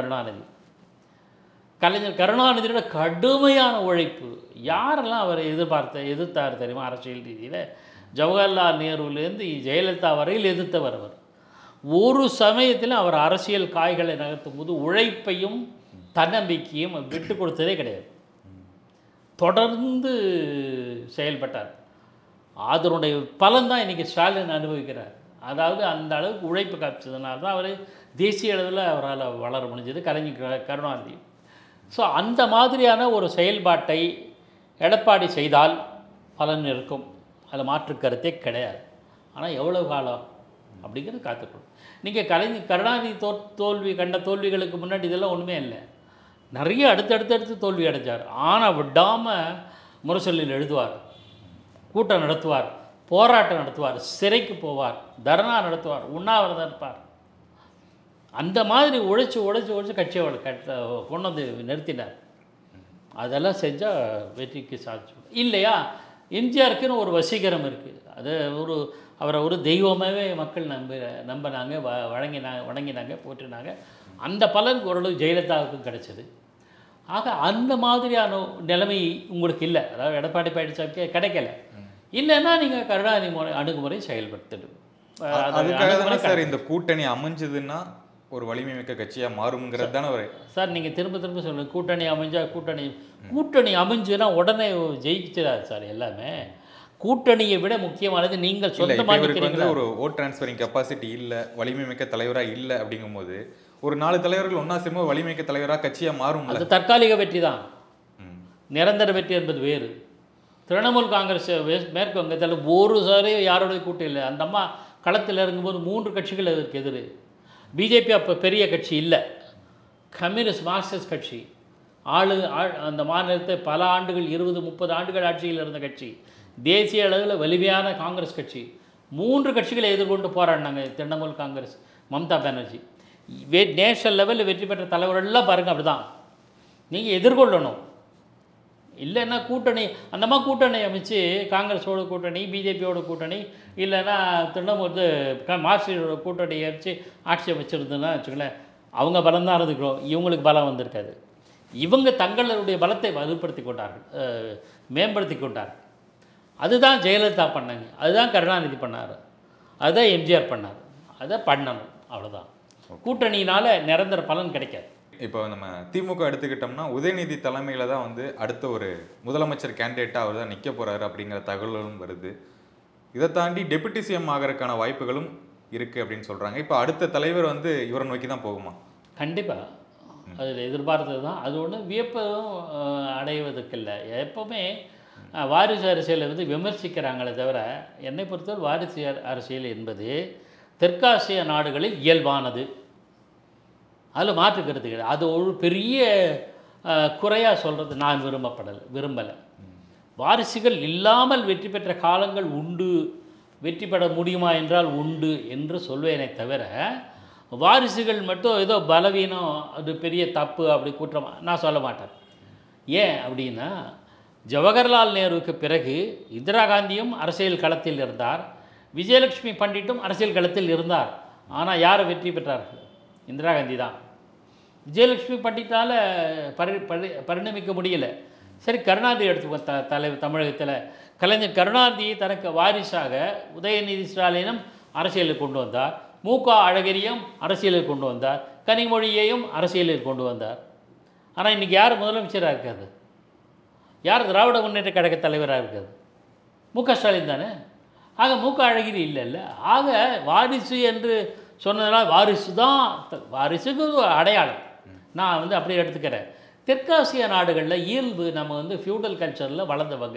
A: கலைஞர் கருணாநிதியோட கடுமையான உழைப்பு. யாரெல்லாம் அவர் எதிர்த்தார் தெரியுமா? அரசியல் ரீதியில் ஜவஹர்லால் நேருவிலேருந்து ஜெயலலிதா வரையில் எதிர்த்தவர் அவர். ஒரு சமயத்தில் அவர் அரசியல் காய்களை நகர்த்தும் போது உழைப்பையும் தன்னம்பிக்கையும் விட்டு கொடுத்ததே கிடையாது. தொடர்ந்து செயல்பட்டார். அதனுடைய பலன் தான் இன்றைக்கி ஸ்டாலின் அனுபவிக்கிறார். அதாவது அந்த அளவுக்கு உழைப்பு காமிச்சதுனால தான் அவர் தேசிய அளவில் அவரால் வளர முடிஞ்சது, கருணாநிதி. ஸோ அந்த மாதிரியான ஒரு செயல்பாட்டை எடப்பாடி செய்தால் பலன் இருக்கும், அதில் மாற்று கருத்தே கிடையாது. ஆனால் எவ்வளவு காலம் அப்படிங்கிறது காத்துக்கணும். நீங்கள் கருணாநிதி தோல்விகளுக்கு முன்னாடி இதெல்லாம் ஒன்றுமே இல்லை. நிறைய அடுத்தடுத்து தோல்வி அடைஞ்சார். ஆனால் விடாமல் முரசொலியில் எழுதுவார், கூட்டம் நடத்துவார், போராட்டம் நடத்துவார், சிறைக்கு போவார், தர்ணா நடத்துவார், உண்ணாவிரதம் இருப்பார். அந்த மாதிரி உழைச்சி கட்சியை கொண்டு வந்து நிறுத்தினார். அதெல்லாம் செஞ்சால் வெற்றிக்கு சாட்சி இல்லையா? எம்ஜிஆருக்குன்னு ஒரு வசீகரம் இருக்குது. அது அவரை ஒரு தெய்வமாகவே மக்கள் நம்பினாங்க, வணங்கினாங்க, போற்றினாங்க. அந்த பலன் ஓரளவு ஜெயலலிதாவுக்கும் கிடைச்சது. ஆக அந்த மாதிரியான நிலைமை உங்களுக்கு இல்லை, அதாவது எடப்பாடி பழனிசாமிக்கு கிடைக்கல. இல்லைன்னா நீங்கள் கருணாநிதி அணுகுமுறை செயல்படுத்திடும்.
B: அதுக்காக சார் இந்த கூட்டணி அமைஞ்சதுன்னா ஒரு வலிமை மிக்க கட்சியாக மாறுங்கிறது தானே ஒரு
A: சார். நீங்கள் திரும்ப சொல்லுங்கள், கூட்டணி அமைஞ்சா கூட்டணி அமைஞ்சுன்னா உடனே ஜெயிச்சிடாது சார். எல்லாமே கூட்டணியை விட முக்கியமானது நீங்கள் சொந்தமாக
B: ஒரு ஓட் டிரான்ஸ்ஃபரிங் கெப்பாசிட்டி இல்லை, வலிமை மிக்க தலைவராக இல்லை. அப்படிங்கும்போது ஒரு 4 தலைவர்கள் ஒன்றா சேர்ந்து வலிமை மிக்க தலைவராக கட்சியாக மாறும்.
A: அது தற்காலிக வெற்றி தான், நிரந்தர வெற்றி என்பது வேறு. திரிணாமுல் காங்கிரஸ் மேற்கு வங்கத்தில் ஒரு சாரையும் யாரோட கூட்டம் இல்லை. அந்த அம்மா களத்தில் இறங்கும்போது 3 கட்சிகள் அதற்கு எதிர். பிஜேபி அப்போ பெரிய கட்சி இல்லை, கம்யூனிஸ்ட் மார்க்சிஸ்ட் கட்சி. அந்த மாநிலத்தை பல ஆண்டுகள் 20-30 ஆண்டுகள் ஆட்சியில் இருந்த கட்சி. தேசிய அளவில் வலிமையான காங்கிரஸ் கட்சி. 3 கட்சிகளை எதிர்கொண்டு போராடினாங்க. திரிணாமுல் காங்கிரஸ், மம்தா பானர்ஜி. நேஷனல் லெவலில் வெற்றி பெற்ற தலைவர்கள்லாம் பாருங்கள். அப்படி தான் நீங்கள் எதிர்கொள்ளணும். இல்லைன்னா கூட்டணி அந்தமா கூட்டணி அமைச்சு, காங்கிரஸோட கூட்டணி, பிஜேபியோட கூட்டணி, இல்லைன்னா திரிணாமுல் மார்க்சிஸ்டோட கூட்டணி வச்சு ஆட்சி அமைச்சிருந்ததுன்னா வச்சுக்கலேன், அவங்க பலம் தான் இருந்துக்கிறோம், இவங்களுக்கு பலம் வந்திருக்காது. இவங்க தங்களுடைய பலத்தை வலுப்படுத்தி கொண்டார்கள், மேம்படுத்தி கொண்டார்கள். அதுதான் ஜெயலலிதா பண்ணாங்க, அதுதான் கருணாநிதி பண்ணார், அதுதான் எம்ஜிஆர் பண்ணார், அதை பண்ணணும். அவ்வளோதான். கூட்டணியினால் நிரந்தர பலன் கிடைக்காது.
B: இப்போ நம்ம திமுக எடுத்துக்கிட்டோம்னா உதயநிதி தலைமையில் தான் வந்து அடுத்த ஒரு முதலமைச்சர் கேண்டிடேட்டாக அவர் தான் நிற்க போகிறாரு அப்படிங்கிற தகவல்களும் வருது. இதை தாண்டி டெபுட்டி சிஎம் ஆகிறதுக்கான வாய்ப்புகளும் இருக்குது அப்படின்னு சொல்கிறாங்க. இப்போ அடுத்த தலைவர் வந்து இவரை நோக்கி தான் போகுமா?
A: கண்டிப்பாக அதில் எதிர்பார்த்தது தான். அது ஒன்றும் வியப்பதும் அடைவதற்கு இல்லை. எப்போவுமே வாரிசு அரசியலை வந்து விமர்சிக்கிறாங்களே தவிர, என்னை பொறுத்தவரை வாரிசு அரசியல் என்பது தெற்காசிய நாடுகளில் இயல்பானது. அதில் மாற்றுக்கிறது கிடையாது. அது ஒரு பெரிய குறையாக சொல்கிறது நான் விரும்பலை. வாரிசுகள் இல்லாமல் வெற்றி பெற்ற காலங்கள் உண்டு, வெற்றி பெற முடியுமா என்றால் உண்டு என்று சொல்வேனே தவிர, வாரிசுகள் மட்டும் ஏதோ பலவீனம், அது பெரிய தப்பு அப்படி குற்றமாக நான் சொல்ல மாட்டேன். ஏன் அப்படின்னா, ஜவஹர்லால் நேருவுக்கு பிறகு இந்திரா காந்தியும் அரசியல் களத்தில் இருந்தார், விஜயலட்சுமி பண்டிட்டும் அரசியல் களத்தில் இருந்தார். ஆனால் யாரை வெற்றி பெற்றார்கள்? இந்திரா காந்தி தான். விஜயலட்சுமி பண்டிட்டால் பரிணமிக்க முடியல. சரி, கருணாநிதி எடுத்து தலைவர் தமிழகத்தில் கலைஞர் கருணாநிதியை தனக்கு வாரிசாக உதயநிதி ஸ்டாலினும் அரசியலுக்கு கொண்டு வந்தார், மு.க. அழகிரியும் அரசியலில் கொண்டு வந்தார், கனிமொழியையும் அரசியலில் கொண்டு வந்தார். ஆனால் இன்றைக்கி யார் முதலமைச்சராக இருக்காது? யார் திராவிட முன்னேற்ற கழக தலைவராக இருக்காது? மு.க. ஸ்டாலின் தானே. ஆக மு.க. அழகிரி இல்லை. ஆக வாரிசு என்று சொன்னதுனால் வாரிசு தான், வாரிசுக்கு அடையாளம். நான் வந்து அப்படியே எடுத்துக்கிறேன். தெற்காசிய நாடுகளில் இயல்பு, நம்ம வந்து ஃபியூடல் கல்ச்சரில் வளர்ந்தவங்க.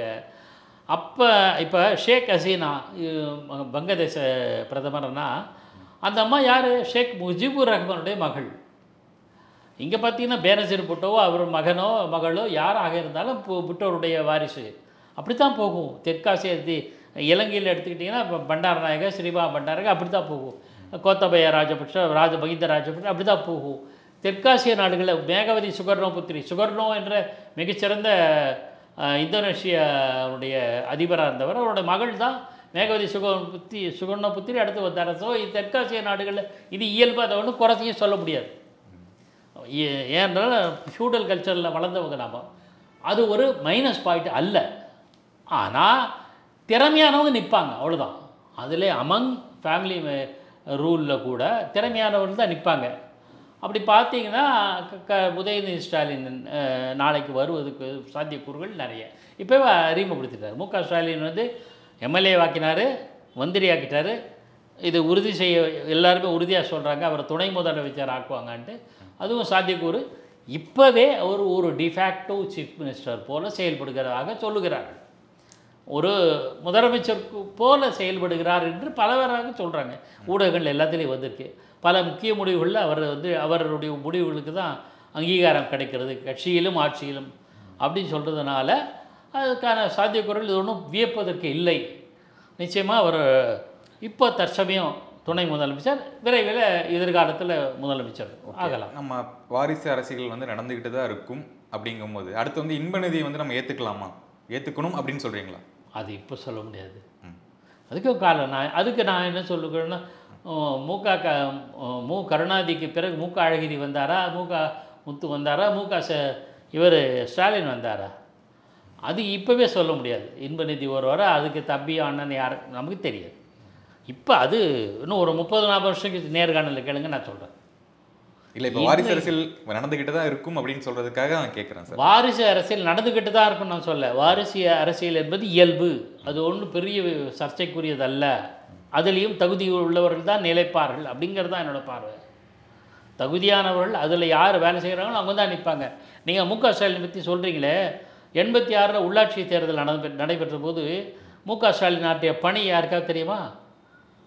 A: இப்போ ஷேக் ஹசீனா வங்கதேச பிரதமர்னா, அந்த அம்மா யார்? ஷேக் முஜிபுர் ரஹ்மானுடைய மகள். இங்கே பார்த்தீங்கன்னா பேனசீர் புட்டோவோ அவர் மகனோ மகளோ யாராக இருந்தாலும் புட்டோருடைய வாரிசு. அப்படித்தான் போகும். தெற்காசிய இலங்கையில் எடுத்துக்கிட்டிங்கன்னா இப்போ பண்டாரநாயகா, ஸ்ரீபா பண்டாரக அப்படி தான் போகும். கோத்தபய ராஜபக்ஷ, மஹிந்த ராஜபக்ஷ அப்படி தான் போகும். தெற்காசிய நாடுகளில் மேகவதி சுகர்னோ என்ற மிகச்சிறந்த இந்தோனேஷியாவுடைய அதிபராக இருந்தவர், அவருடைய மகள் தான் மேகவதி சுகர்னோ புத்திரி அடுத்து வந்தார். ஸோ தெற்காசிய நாடுகளில் இது இயல்பு, அதை ஒன்றும் குறைச்சியும் சொல்ல முடியாது. ஏன்றால் ஃபியூடல் கல்ச்சரில் வளர்ந்தவங்க நாம். அது ஒரு மைனஸ் பாயிண்ட் அல்ல. ஆனால் திறமையானவங்க நிற்பாங்க, அவ்வளோதான். அதில் அமங் ஃபேமிலி ரூலில் கூட திறமையானவர்கள் தான் நிற்பாங்க. அப்படி பார்த்தீங்கன்னா உதயநிதி ஸ்டாலின் நாளைக்கு வருவதுக்கு சாத்தியக்கூறுகள் நிறைய இப்போவே அறிமுகப்படுத்திட்டார். மு.க. ஸ்டாலின் வந்து எம்எல்ஏ வாக்கினார், மந்திரி ஆக்கிட்டார். இது உறுதி செய்ய எல்லாருமே உறுதியாக சொல்கிறாங்க, அவரை துணை முதலமைச்சர் ஆக்குவாங்கன்ட்டு. அதுவும் சாத்தியக்கூறு. இப்போவே அவர் ஒரு டிஃபேக்டோ சீஃப் மினிஸ்டர் போல செயல்படுகிறதாக சொல்லுகிறார்கள். ஒரு முதலமைச்சர் போல செயல்படுகிறார் என்று பலவராக சொல்கிறாங்க. ஊடகங்கள் எல்லாத்துலேயும் வந்திருக்கு. பல முக்கிய முடிவுகளில் அவருடைய முடிவுகளுக்கு தான் அங்கீகாரம் கிடைக்கிறது, கட்சியிலும் ஆட்சியிலும் அப்படின்னு சொல்கிறதுனால அதுக்கான சாத்தியக்கூறுகள் இது ஒன்றும் வியப்பதற்கு இல்லை. நிச்சயமாக அவர் இப்போ தற்சமயம் துணை முதலமைச்சர், விரைவில் எதிர்காலத்தில் முதலமைச்சர் ஆகலாம்.
B: நம்ம வாரிசு அரசியல் வந்து நடந்துக்கிட்டு தான் இருக்கும். அப்படிங்கும்போது அடுத்து வந்து இன்ப நிதியை வந்து நம்ம ஏற்றுக்கலாமா, ஏற்றுக்கணும் அப்படின்னு சொல்கிறீங்களா?
A: அது இப்போ சொல்ல முடியாது. அதுக்கு காலம் அதுக்கு நான் என்ன சொல்லுகிறேன்னா, மு கருணாநிதிக்கு பிறகு மு.க. அழகிரி வந்தாரா, மு.க. முத்து வந்தாரா, இவர் ஸ்டாலின் வந்தாரா, அது இப்போவே சொல்ல முடியாது. இன்ப நிதி ஒருவரை அதுக்கு தம்பி அண்ணன் யார் நமக்கு தெரியாது. இப்போ அது இன்னும் ஒரு 30-40 வருஷத்துக்கு நேர்காணலில் கேளுங்க, நான் சொல்கிறேன்.
B: இல்லை, இப்போ வாரிசு அரசியல் நடந்துக்கிட்டு தான் இருக்கும் அப்படின்னு சொல்கிறதுக்காக நான் கேட்குறேன் சார்.
A: வாரிசு அரசியல் நடந்துக்கிட்டு தான் இருக்கும் நான் சொல்ல. வாரிசு அரசியல் என்பது இயல்பு, அது ஒன்றும் பெரிய சர்ச்சைக்குரியதல்ல. அதுலேயும் தகுதி உள்ளவர்கள் தான் நிலைப்பார்கள் அப்படிங்கிறது தான் என்னோடய பார்வை. தகுதியானவர்கள் அதில் யார் வேலை செய்கிறாங்களோ அவங்க தான் நிற்பாங்க. நீங்கள் மு.க. ஸ்டாலின் பற்றி சொல்கிறீங்களே, 86 உள்ளாட்சி தேர்தல் நடைபெற்ற போது மு.க. ஸ்டாலின் ஆற்றிய பணி யாருக்காவது தெரியுமா?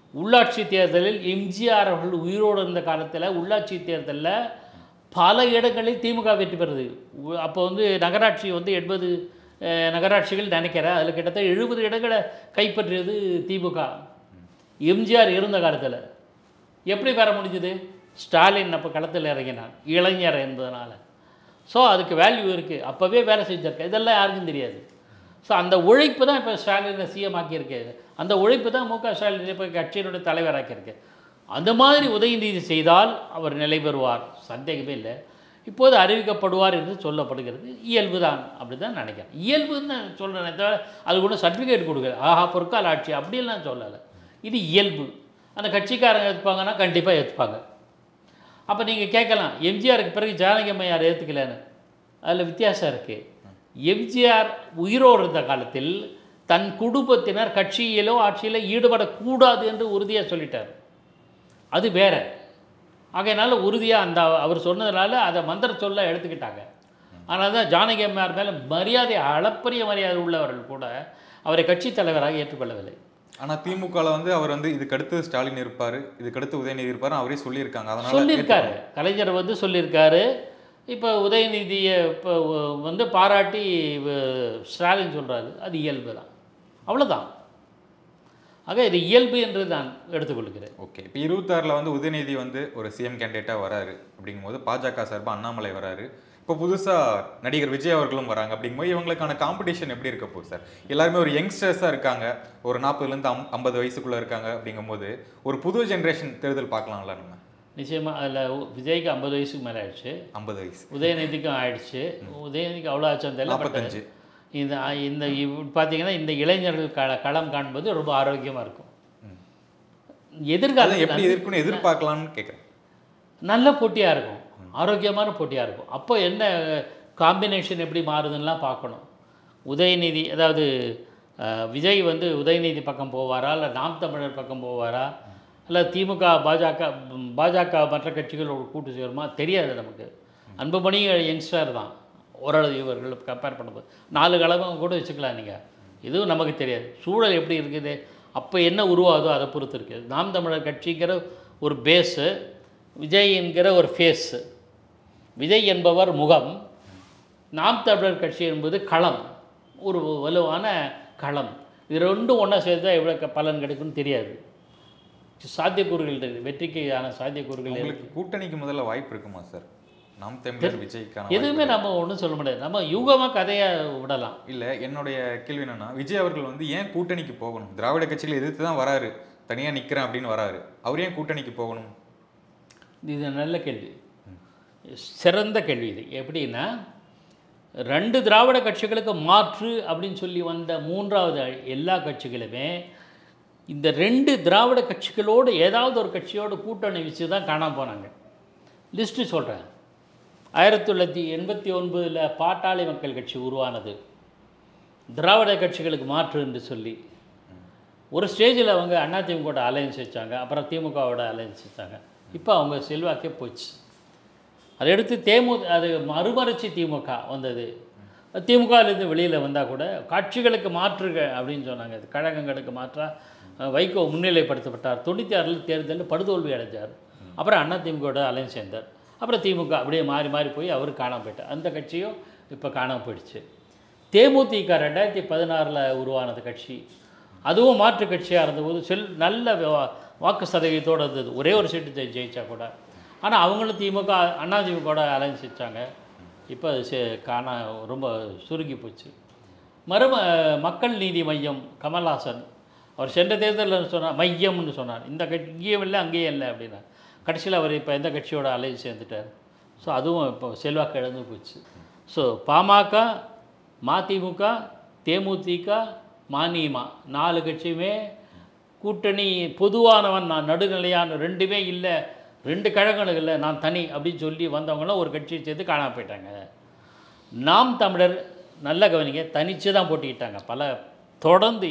A: உள்ளாட்சி தேர்தலில் எம்ஜிஆர் அவர்கள் உயிரோடு இருந்த காலத்தில் உள்ளாட்சி தேர்தலில் பல இடங்களில் திமுக வெற்றி பெறுது. அப்போ வந்து நகராட்சி வந்து 80 நகராட்சிகள் நினைக்கிறேன். அதில் கிட்டத்தட்ட 70 இடங்களை கைப்பற்றியது திமுக எம்ஜிஆர் இருந்த காலத்தில். எப்படி பெற முடிஞ்சது? ஸ்டாலின் அப்போ களத்தில் இறங்கினார், இளைஞர் என்பதனால். ஸோ அதுக்கு வேல்யூ இருக்குது. அப்போவே வேலை செஞ்சுருக்கேன். இதெல்லாம் யாருக்கும் தெரியாது. ஸோ அந்த உழைப்பு தான் இப்போ ஸ்டாலினை சிஎம் ஆக்கியிருக்கு. அந்த உழைப்பு தான் முக ஸ்டாலின் இப்போ கட்சியினுடைய தலைவராக்கியிருக்கு. அந்த மாதிரி உதயநிதி செய்தால் அவர் நிலை பெறுவார், சந்தேகமே இல்லை. இப்போது அறிவிக்கப்படுவார் என்று சொல்லப்படுகிறது. இயல்பு தான், அப்படி தான் நினைக்கிறேன். இயல்புன்னு சொல்கிறேன் தவிர அதுக்கு ஒன்றும் சர்டிஃபிகேட் கொடுக்குறது ஆஹா பொற்கால ஆட்சி அப்படின்லாம் சொல்லலை. இது இயல்பு. அந்த கட்சிக்காரங்க ஏற்றுப்பாங்கன்னா கண்டிப்பாக ஏற்றுப்பாங்க. அப்போ நீங்கள் கேட்கலாம், எம்ஜிஆருக்கு பிறகு ஜானகி அம்மையார் ஏற்றுக்கலன்னு. அதில் வித்தியாசம் இருக்குது. எம்ஜிஆர் உயிரோடு இருந்த காலத்தில் தன் குடும்பத்தினர் கட்சியிலோ ஆட்சியிலோ ஈடுபடக்கூடாது என்று உறுதியாக சொல்லிட்டார். அது வேற. ஆகையினால உறுதியாக அந்த அவர் சொன்னதுனால அதை மந்திர சொல்ல எடுத்துக்கிட்டாங்க. ஆனால் தான் ஜானகி அம்மையார் மேலே மரியாதை, அளப்பரிய மரியாதை உள்ளவர்கள் கூட அவரை கட்சி தலைவராக ஏற்றுக்கொள்ளவில்லை.
B: ஆனால் திமுகவில் வந்து அவர் வந்து இதுக்கடுத்து ஸ்டாலின் இருப்பார், இதுக்கடுத்து உதயநிதி இருப்பார் அவரே சொல்லியிருக்காங்க. அதனால்
A: சொல்லியிருக்காரு, கலைஞர் வந்து சொல்லியிருக்காரு. இப்போ உதயநிதியை இப்போ வந்து பாராட்டி ஸ்டாலின் சொல்கிறாரு. அது இயல்பு தான், அவ்வளோதான். ஆக இது இயல்பு என்று நான் எடுத்துக்கொள்கிறேன்.
B: ஓகே. இப்போ 26 வந்து உதயநிதி வந்து ஒரு சிஎம் கேண்டிடேட்டாக வராரு. அப்படிங்கும்போது பாஜக சார்பாக அண்ணாமலை வராரு. இப்போ புதுசாக நடிகர் விஜய் அவர்களும் வராங்க. அப்படிங்கும்போது இவங்களுக்கான காம்படிஷன் எப்படி இருக்க போகுது சார்? எல்லாருமே ஒரு யங்ஸ்டர்ஸாக இருக்காங்க, ஒரு 40லேருந்து 50 வயசுக்குள்ளே இருக்காங்க. அப்படிங்கும்போது ஒரு புது ஜென்ரேஷன் தேர்தல் பார்க்கலாம்ல நம்ம?
A: நிச்சயமாக. அதில் விஜய்க்கு 50 வயசுக்கு மேலே ஆயிடுச்சு,
B: 50 வயசு.
A: உதயநிதிக்கும் ஆயிடுச்சு. உதயநிதிக்கு அவ்வளோ ஆச்சு தெரியல.
B: 45.
A: இந்த இந்த பார்த்தீங்கன்னா இந்த இளைஞர்கள் களம் காண்பது ரொம்ப ஆரோக்கியமாக இருக்கும். எதிர்காலம்
B: எப்படி இருக்குன்னு எதிர்பார்க்கலாம்னு கேட்குறேன்.
A: நல்ல போட்டியாக இருக்கும், ஆரோக்கியமான போட்டியாக இருக்கும். அப்போ என்ன காம்பினேஷன் எப்படி மாறுதுன்னெலாம் பார்க்கணும். உதயநிதி, அதாவது விஜய் வந்து உதயநிதி பக்கம் போவாரா, இல்லை நாம் தமிழர் பக்கம் போவாரா, இல்லை திமுக பாஜக மற்ற கட்சிகளோட கூட்டு சேருமா தெரியாது நமக்கு. அன்புமணி யங்ஸ்டர் தான் ஓரளவு இவர்கள் கம்பேர் பண்ணும்போது. 4 கழகம் கூட வச்சுக்கலாம் நீங்கள். இதுவும் நமக்கு தெரியாது. சூழல் எப்படி இருக்குது, அப்போ என்ன உருவாகுதோ அதை பொறுத்து இருக்குது. நாம் தமிழர் கட்சிங்கிற ஒரு பேஸு, விஜய் என்கிற ஒரு ஃபேஸு. விஜய் என்பவர் முகம், நாம் தமிழர் கட்சி என்பது களம், ஒரு வலுவான களம். இது ரெண்டும் ஒன்றா சேர்த்து எவ்வளோ பலன் கிடைக்கும்னு தெரியாது. சாத்தியக்கூறுகள் இருக்குது, வெற்றிக்கான சாத்தியக்கூறுகள் இருக்குது.
B: கூட்டணிக்கு முதல்ல வாய்ப்பு இருக்குமா சார்? நாம் தமிழர் விஜய்க்கான
A: எதுவுமே நம்ம ஒன்றும் சொல்ல முடியாது. நம்ம யூகமாக கதையை விடலாம்.
B: இல்லை, என்னுடைய கேள்வி என்னன்னா, விஜய் அவர்கள் வந்து ஏன் கூட்டணிக்கு போகணும்? திராவிட கட்சிகளை எதிர்த்து தான் வராரு, தனியாக நிற்கிறேன் அப்படின்னு வராரு. அவர் ஏன் கூட்டணிக்கு போகணும்?
A: இது நல்ல கேள்வி, சிறந்த கேள்வி. இது எப்படின்னா, 2 திராவிட கட்சிகளுக்கு மாற்று அப்படின்னு சொல்லி வந்த 3வது எல்லா கட்சிகளுமே இந்த 2 திராவிட கட்சிகளோடு ஏதாவது ஒரு கட்சியோடு கூட்டணி வச்சு தான் காணாமல் போனாங்க. லிஸ்ட்டு சொல்கிறேன். 1989 பாட்டாளி மக்கள் கட்சி உருவானது திராவிட கட்சிகளுக்கு மாற்று என்று சொல்லி. ஒரு ஸ்டேஜில் அவங்க அதிமுக அலையன்ஸ் வச்சாங்க, அப்புறம் திமுகவோட அலையன்ஸ் வச்சாங்க. இப்போ அவங்க செல்வாக்கே போச்சு. அதை எடுத்து அது மறுமலர்ச்சி திமுக வந்தது. திமுகலேருந்து வெளியில் வந்தால் கூட கட்சிகளுக்கு மாற்றுக அப்படின்னு சொன்னாங்க. இது கழகங்களுக்கு மாற்றாக வைகோ முன்னிலைப்படுத்தப்பட்டார். 96 தேர்தலில் படுதோல்வி அடைஞ்சார். அப்புறம் அதிமுகவோட அலையன்ஸ் சேர்ந்தார். அப்புறம் திமுக அப்படியே மாறி மாறி போய் அவர் காணாமல் போயிட்டார். அந்த கட்சியும் இப்போ காணாமல் போயிடுச்சு. தேமுதிக 2016 உருவானது கட்சி. அதுவும் மாற்று கட்சியாக இருந்தபோது நல்ல வாக்கு சதவீதத்தோடு இருந்தது. ஒரே ஒரு சீட்டு ஜெயிச்சா கூட. ஆனால் அவங்களும் திமுக அதிமுகவோட அலைன்ஸ் வச்சாங்க. இப்போ அது ரொம்ப சுருங்கி போச்சு. மக்கள் நீதி மையம் கமல்ஹாசன் அவர் சென்ற தேர்தலில் சொன்னார், மையம்னு சொன்னார். இந்த கட்சி இங்கேயும் இல்லை அங்கேயும் இல்லை அப்படின்னா, கடைசியில் அவர் இப்போ எந்த கட்சியோட அலைன்ஸ் சேர்ந்துட்டார். ஸோ அதுவும் இப்போ செல்வாக்கு இழந்து போச்சு. ஸோ பாமக, மதிமுக, தேமுதிக, மநீமா 4 கட்சியுமே கூட்டணி பொதுவானவன், நான் நடுநிலையான 2மே இல்லை, 2 கழகங்கள் இல்லை, நான் தனி அப்படின்னு சொல்லி வந்தவங்களாம் ஒரு கட்சியை சேர்த்து காணாமல் போயிட்டாங்க. நாம் தமிழர் நல்ல கவனிங்க, தனித்து தான் போட்டிக்கிட்டாங்க. தொடர்ந்து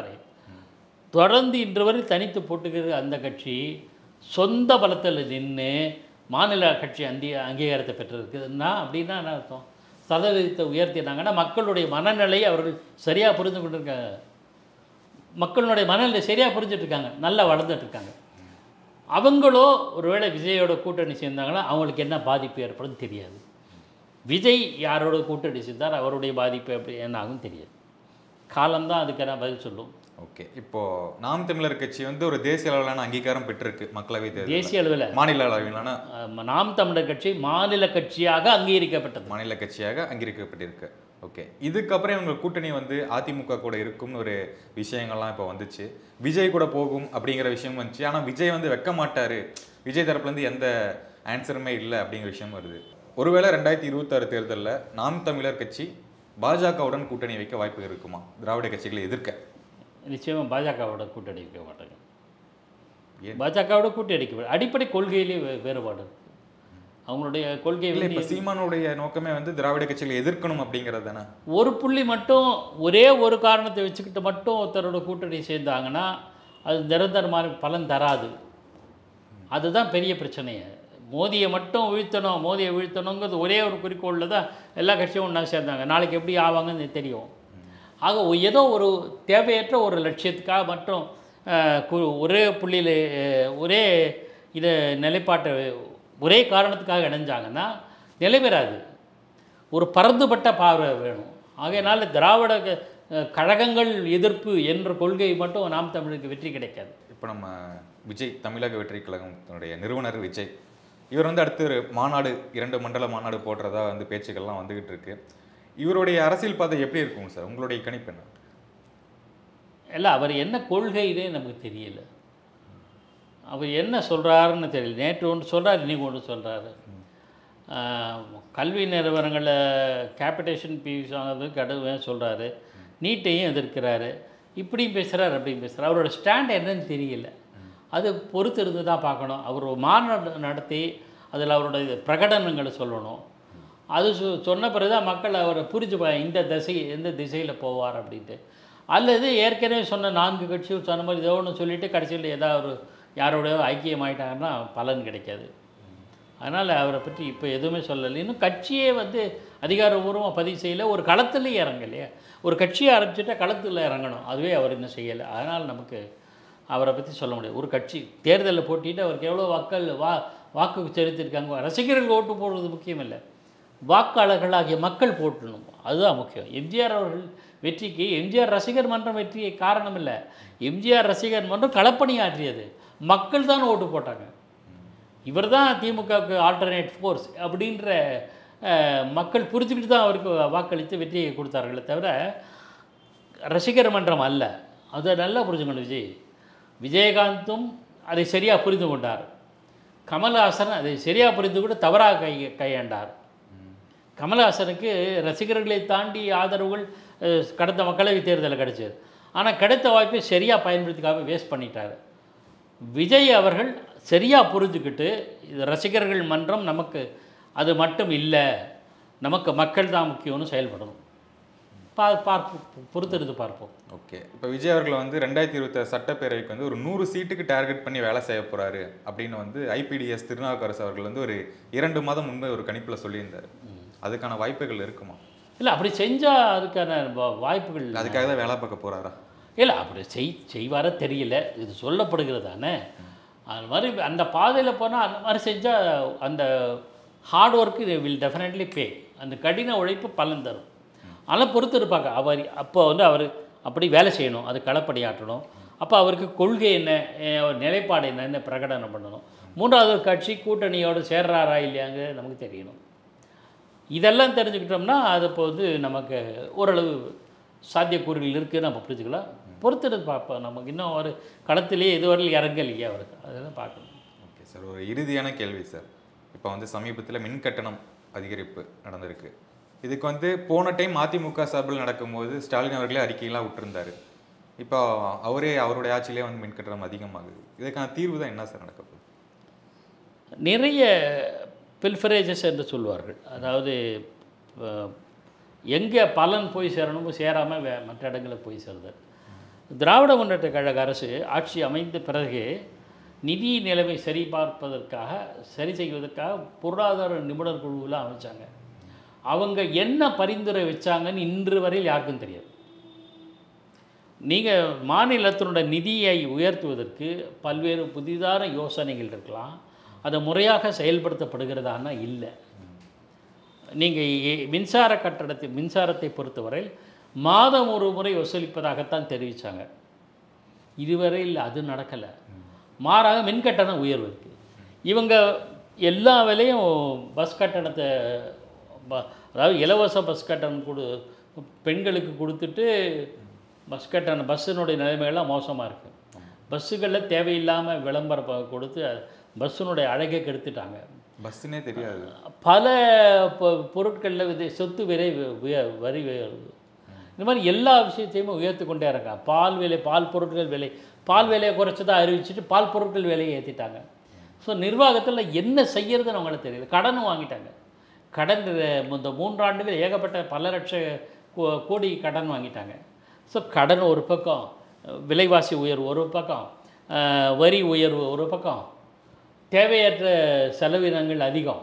A: இன்று வரை தனித்து போட்டுக்கிறது. அந்த கட்சி சொந்த பலத்தில் நின்று மாநில கட்சி அங்கீகாரத்தை பெற்றிருக்குதுன்னா அப்படின்னா என்ன அர்த்தம்? சதவீதத்தை உயர்த்தினாங்கன்னா மக்களுடைய மனநிலையை அவர்கள் சரியாக புரிந்து கொண்டிருக்காங்க. மக்களுடைய மனநிலை சரியாக புரிஞ்சிட்ருக்காங்க, நல்லா வளர்ந்துட்டுருக்காங்க. அவங்களோ ஒருவேளை விஜயோட கூட்டணி சேர்ந்தாங்கன்னா அவங்களுக்கு என்ன பாதிப்பு ஏற்படும் தெரியாது. விஜய் யாரோட கூட்டணி சேர்ந்தார், அவருடைய பாதிப்பு எப்படி என்ன ஆகும் தெரியாது. காலம்தான் அதுக்கான பதில் சொல்லும்.
B: ஓகே, இப்போது நாம் தமிழர் கட்சி வந்து ஒரு தேசிய அளவிலான அங்கீகாரம் பெற்றிருக்கு மக்களவை தேர்தல்.
A: தேசிய அளவில்
B: மாநில அளவிலான
A: நாம் தமிழர் கட்சி மாநில கட்சியாக அங்கீகரிக்கப்பட்டது.
B: மாநில கட்சியாக அங்கீகரிக்கப்பட்டிருக்கு. ஓகே, இதுக்கப்புறம் இவங்க கூட்டணி வந்து அதிமுக கூட இருக்கும்னு ஒரு விஷயங்கள்லாம் இப்போ வந்துச்சு. விஜய் கூட போகும் அப்படிங்கிற விஷயம் வந்துச்சு. ஆனால் விஜய் வந்து வைக்க மாட்டார், விஜய் தரப்புலேருந்து எந்த ஆன்சருமே இல்லை அப்படிங்கிற விஷயம் வருது. ஒருவேளை 2026 தேர்தலில் நாம் தமிழர் கட்சி பாஜகவுடன் கூட்டணி வைக்க வாய்ப்பு இருக்குமா? திராவிட கட்சிகளை எதிர்க்க
A: நிச்சயமாக பாஜகவோட கூட்டணி வைக்க மாட்டாங்க. பாஜகவோட கூட்டணி அடிப்படை கொள்கையிலே வேறுபாடு இருக்குது. அவங்களுடைய கொள்கை
B: இப்போ சீமானுடைய நோக்கமே வந்து திராவிட கட்சிகளை எதிர்க்கணும் அப்படிங்கிறது தானே.
A: ஒரு புள்ளி மட்டும் ஒரே ஒரு காரணத்தை வச்சுக்கிட்டு மட்டும் ஒருத்தரோட கூட்டணி சேர்ந்தாங்கன்னா அது நிரந்தரமான பலன் தராது. அதுதான் பெரிய பிரச்சனையே. மோதியை மட்டும் வீழ்த்தணும், மோதியை வீழ்த்தணுங்கிறது ஒரே ஒரு குறிக்கோளில் தான் எல்லா கட்சியும் ஒன்றா சேர்ந்தாங்க. நாளைக்கு எப்படி ஆவாங்கன்னு தெரியும். ஆக ஏதோ ஒரு தேவையற்ற ஒரு லட்சியத்துக்காக மட்டும் ஒரே புள்ளியில் ஒரே இதை நிலைப்பாட்டை ஒரே காரணத்துக்காக இணைஞ்சாங்கன்னா நிலைபெறாது. ஒரு பரந்துபட்ட பார்வை வேணும். ஆகையினால திராவிட கழகங்கள் எதிர்ப்பு என்ற கொள்கை மட்டும் நாம் தமிழுக்கு வெற்றி கிடைக்காது.
B: இப்போ நம்ம விஜய் தமிழக வெற்றி கழகத்தினுடைய நிறுவனர் விஜய், இவர் வந்து அடுத்து ஒரு மாநாடு 2 மண்டல மாநாடு போடுறதா வந்து பேச்சுக்கள்லாம் வந்துகிட்டு இருக்கு. இவருடைய அரசியல் பாதை எப்படி இருக்கும் சார்? உங்களுடைய கணிப்பு என்ன?
A: இல்லை, அவர் என்ன கொள்கையிலே நமக்கு தெரியல. அவர் என்ன சொல்கிறாருன்னு தெரியல. நேற்று ஒன்று சொல்கிறார், இன்றைக்கி ஒன்று சொல்கிறாரு. கல்வி நிறுவனங்களில் கேபிடேஷன் ஃபீஸ் ஆனது கடுமையாக சொல்கிறாரு. நீட்டையும் எதிர்க்கிறாரு. இப்படியும் பேசுகிறார், அப்படியும் பேசுகிறார். அவரோட ஸ்டாண்ட் என்னன்னு தெரியல. அது பொறுத்து இருந்து தான் பார்க்கணும். அவர் மாநாடு நடத்தி அதில் அவருடைய பிரகடனங்களை சொல்லணும். அது சொன்ன பிறகு தான் மக்கள் அவரை புரிஞ்சுப்பாங்க, இந்த எந்த திசையில் போவார் அப்படின்ட்டு. அல்லது ஏற்கனவே சொன்ன 4 கட்சியும் சொன்ன மாதிரி ஏதோ ஒன்று சொல்லிவிட்டு கடைசியில் ஏதாவது யாரோடையோ ஐக்கியமாயிட்டாங்கன்னா பலன் கிடைக்காது. அதனால் அவரை பற்றி இப்போ எதுவுமே சொல்லலை. இன்னும் கட்சியே வந்து அதிகாரபூர்வமாக பதிவு செய்யலை. ஒரு களத்துலேயும் இறங்கலையே. ஒரு கட்சியை ஆரம்பிச்சுட்டா களத்தில் இறங்கணும். அதுவே அவர் இன்னும் செய்யலை. அதனால் நமக்கு அவரை பற்றி சொல்ல முடியாது. ஒரு கட்சி தேர்தலில் போட்டிட்டு அவருக்கு எவ்வளோ வாக்கு செலுத்தியிருக்காங்க. ரசிகர்கள் ஓட்டு போடுறது முக்கியம் இல்லை, வாக்காளர்களாகிய மக்கள் போட்டணும், அதுதான் முக்கியம். எம்ஜிஆர் அவர்கள் வெற்றிக்கு எம்ஜிஆர் ரசிகர் மன்றம் வெற்றியை காரணம் இல்லை. எம்ஜிஆர் ரசிகர் மன்றம் களப்பணியாற்றியது. மக்கள் தான் ஓட்டு போட்டாங்க. இவர் தான் திமுகவுக்கு ஆல்டர்னேட் ஃபோர்ஸ் அப்படின்ற மக்கள் புரிஞ்சுக்கிட்டு தான் அவருக்கு வாக்களித்து வெற்றியை கொடுத்தார்களே தவிர ரசிகர் மன்றம் அல்ல. அதை நல்லா புரிஞ்சுக்கணும். விஜயகாந்தும் அதை சரியாக புரிந்து கொண்டார். கமல்ஹாசன் அதை சரியாக புரிந்து கூட தவறாக கையாண்டார். கமல்ஹாசனுக்கு ரசிகர்களை தாண்டி ஆதரவுகள் கடந்த மக்களவைத் தேர்தலில் கிடைச்சது. ஆனால் கிடைத்த வாய்ப்பை சரியாக பயன்படுத்திக்காக வேஸ்ட் பண்ணிட்டார். விஜய் அவர்கள் சரியாக புரிஞ்சுக்கிட்டு இது ரசிகர்கள் மன்றம் நமக்கு அது மட்டும் இல்லை, நமக்கு மக்கள் தான் முக்கியம்னு செயல்படணும். பொறுத்திருந்து பார்ப்போம்.
B: ஓகே, இப்போ விஜய் அவர்கள் வந்து 2026 சட்டப்பேரவைக்கு வந்து ஒரு 100 சீட்டுக்கு டார்கெட் பண்ணி வேலை செய்ய போகிறாரு அப்படின்னு வந்து ஐபிடிஎஸ் திருநாவுக்கரசு அவர்கள் வந்து ஒரு 2 மாதம் முன்பு ஒரு கணிப்பில் சொல்லியிருந்தார். அதுக்கான வாய்ப்புகள் இருக்குமா?
A: இல்லை, அப்படி செஞ்சால் அதுக்கான வாய்ப்புகள்,
B: அதுக்காக தான் வேலை பார்க்க போகிறாரா?
A: இல்லை, அப்படி செய்வார தெரியல. இது சொல்லப்படுகிறது தானே. அது மாதிரி அந்த பாதையில் போனால் அந்த மாதிரி செஞ்சால் அந்த hard work will definitely pay. அந்த கடின உழைப்பு பலன் தரும். ஆனால் பொறுத்து இருப்பாங்க. அப்போ வந்து அவர் அப்படி வேலை செய்யணும், அது களப்பணியாற்றணும். அப்போ அவருக்கு கொள்கை என்ன, நிலைப்பாடு என்னன்னு பிரகடனம் பண்ணணும். 3வது கட்சி கூட்டணியோடு சேர்றாரா இல்லையாங்க நமக்கு தெரியணும். இதெல்லாம் தெரிஞ்சுக்கிட்டோம்னா அது இப்போ வந்து நமக்கு ஓரளவு சாத்தியக்கூறுகள் இருக்குதுன்னு நம்ம புரிஞ்சுக்கலாம். பொறுத்திருந்து பார்ப்போம். நமக்கு இன்னும் ஒரு களத்திலேயே இதுவரையில் இறங்கலையே அவருக்கு, அதெல்லாம் பார்க்கணும்.
B: ஓகே சார், ஒரு இறுதியான கேள்வி சார். இப்போ வந்து சமீபத்தில் மின் கட்டணம் அதிகரிப்பு நடந்திருக்கு. இதுக்கு வந்து போன டைம் அதிமுக சார்பில் நடக்கும்போது ஸ்டாலின் அவர்களே அறிக்கையெல்லாம் விட்டுருந்தார். இப்போ அவருடைய ஆட்சியிலே வந்து மின் கட்டணம் அதிகமாகுது. இதுக்கான தீர்வு தான் என்ன சார் நடக்குது?
A: நிறைய பில்ஃபரேஜஸ் என்று சொல்வார்கள். அதாவது எங்கே பலன் போய் சேரணுமோ சேராமல் மற்ற இடங்களுக்கு போய் சேருது. திராவிட முன்னேற்ற கழக அரசு ஆட்சி அமைந்த பிறகு நிதி நிலைமை சரி செய்வதற்காக பொருளாதார நிபுணர் குழுவெலாம் அமைச்சாங்க. அவங்க என்ன பரிந்துரை வச்சாங்கன்னு இன்று வரையில் யாருக்கும் தெரியாது. நீங்கள் மாநிலத்தினுடைய நிதியை உயர்த்துவதற்கு பல்வேறு புதிதான யோசனைகள் இருக்கலாம். அதை முறையாக செயல்படுத்தப்படுகிறதானா இல்லை. நீங்கள் மின்சாரத்தை பொறுத்தவரையில் மாதம் ஒரு முறை வசூலிப்பதாகத்தான் தெரிவித்தாங்க. இதுவரையில் அது நடக்கலை. மாறாக மின்கட்டணம் உயர்வு இருக்குது. இவங்க எல்லா விலையும் பஸ் கட்டணத்தை அதாவது இலவச பஸ் கட்டணம் பெண்களுக்கு கொடுத்துட்டு பஸ்ஸினுடைய நிலைமைகள்லாம் மோசமாக இருக்குது. பஸ்ஸுகளில் தேவையில்லாமல் விளம்பரம் கொடுத்து பஸ்ஸினுடைய அழகை கெடுத்துட்டாங்க.
B: பஸ்ஸுனே தெரியாது.
A: பல பொருட்களில் சொத்து விலை வரி உயர்வு, இந்த மாதிரி எல்லா விஷயத்தையுமே உயர்த்தி கொண்டே இருக்காங்க. பால் பொருட்கள் விலை, பால் விலையை குறைச்சதாக அறிவிச்சுட்டு பால் பொருட்கள் விலையை ஏற்றிட்டாங்க. ஸோ நிர்வாகத்தில் என்ன செய்யறதுன்னு அவங்களுக்கு தெரியல. கடனும் வாங்கிட்டாங்க. இந்த 3 ஆண்டுகள் ஏகப்பட்ட பல லட்ச கோடி கடன் வாங்கிட்டாங்க. ஸோ கடன் ஒரு பக்கம், விலைவாசி உயர்வு ஒரு பக்கம், வரி உயர்வு ஒரு பக்கம், தேவையற்ற செலவினங்கள் அதிகம்.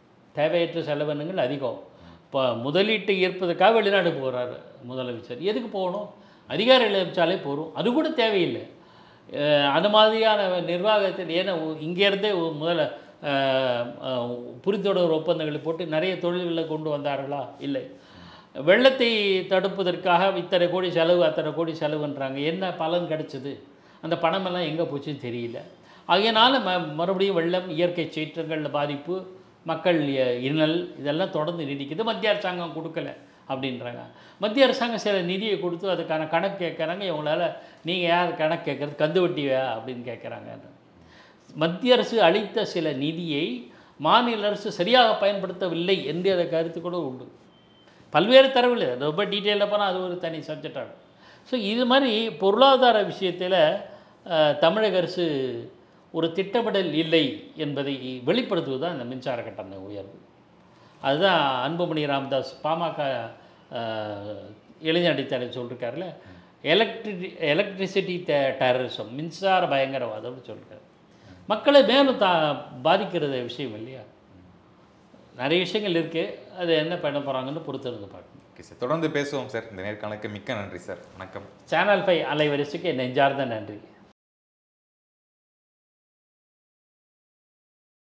A: இப்போ முதலீட்டு ஈர்ப்பதற்காக வெளிநாடு போகிறாரு முதலமைச்சர். எதுக்கு போகணும்? அதிகாரிகள் அமைச்சாலே போகிறோம். அது கூட தேவையில்லை. அந்த மாதிரியான நிர்வாகத்தில் ஏன்னா இங்கேருந்தே புரிந்துணர்வு ஒப்பந்தங்களை போட்டு நிறைய தொழில்களை கொண்டு வந்தார்களா? இல்லை. வெள்ளத்தை தடுப்பதற்காக இத்தனை கோடி செலவு அத்தனை கோடி செலவுன்றாங்க. என்ன பலன் கிடைச்சது? அந்த பணமெல்லாம் எங்கே போச்சுன்னு தெரியல. அதனால் மறுபடியும் வெள்ளம், இயற்கை சீற்றங்களில் பாதிப்பு, மக்கள் இன்னல் இதெல்லாம் தொடர்ந்து நீடிக்குது. மத்திய அரசாங்கம் கொடுக்கல அப்படின்றாங்க. மத்திய அரசாங்கம் சில நிதியை கொடுத்து அதுக்கான கணக்கு கேட்குறாங்க. இவங்களால் நீங்கள் யார் கணக்கு கேட்குறது, கந்து வட்டியா அப்படின்னு கேட்குறாங்க. மத்திய அரசு அளித்த சில நிதியை மாநில அரசு சரியாக பயன்படுத்தவில்லை என்று அதை கருத்து கூட உண்டு. பல்வேறு தரவில் ரொம்ப டீட்டெயிலாக போனால் அது ஒரு தனி சப்ஜெக்ட் ஆகும். ஸோ இது மாதிரி பொருளாதார விஷயத்தில் தமிழக அரசு ஒரு திட்டமிடல் இல்லை என்பதை வெளிப்படுத்துவது தான் இந்த மின்சார கட்டண உயர்வு. அதுதான் அன்புமணி ராமதாஸ் பாமக இளைஞர் அடித்தளம் சொல்லியிருக்காருல, எலக்ட்ரிசிட்டி டெரரிசம், மின்சார பயங்கரவாதம்னு சொல்லியிருக்காரு. மக்களை மேலும் பாதிக்கிற விஷயம் இல்லையா? நிறைய விஷயங்கள் இருக்குது. அது என்ன பண்ண போகிறாங்கன்னு பொறுத்திருந்து பார்க்கணும்.
B: ஓகே சார், தொடர்ந்து பேசுவோம் சார். இந்த நேர்காணலுக்கு மிக்க நன்றி சார். வணக்கம்.
A: சேனல் 5 அலைவரிசைக்கு நெஞ்சார்ந்த நன்றி.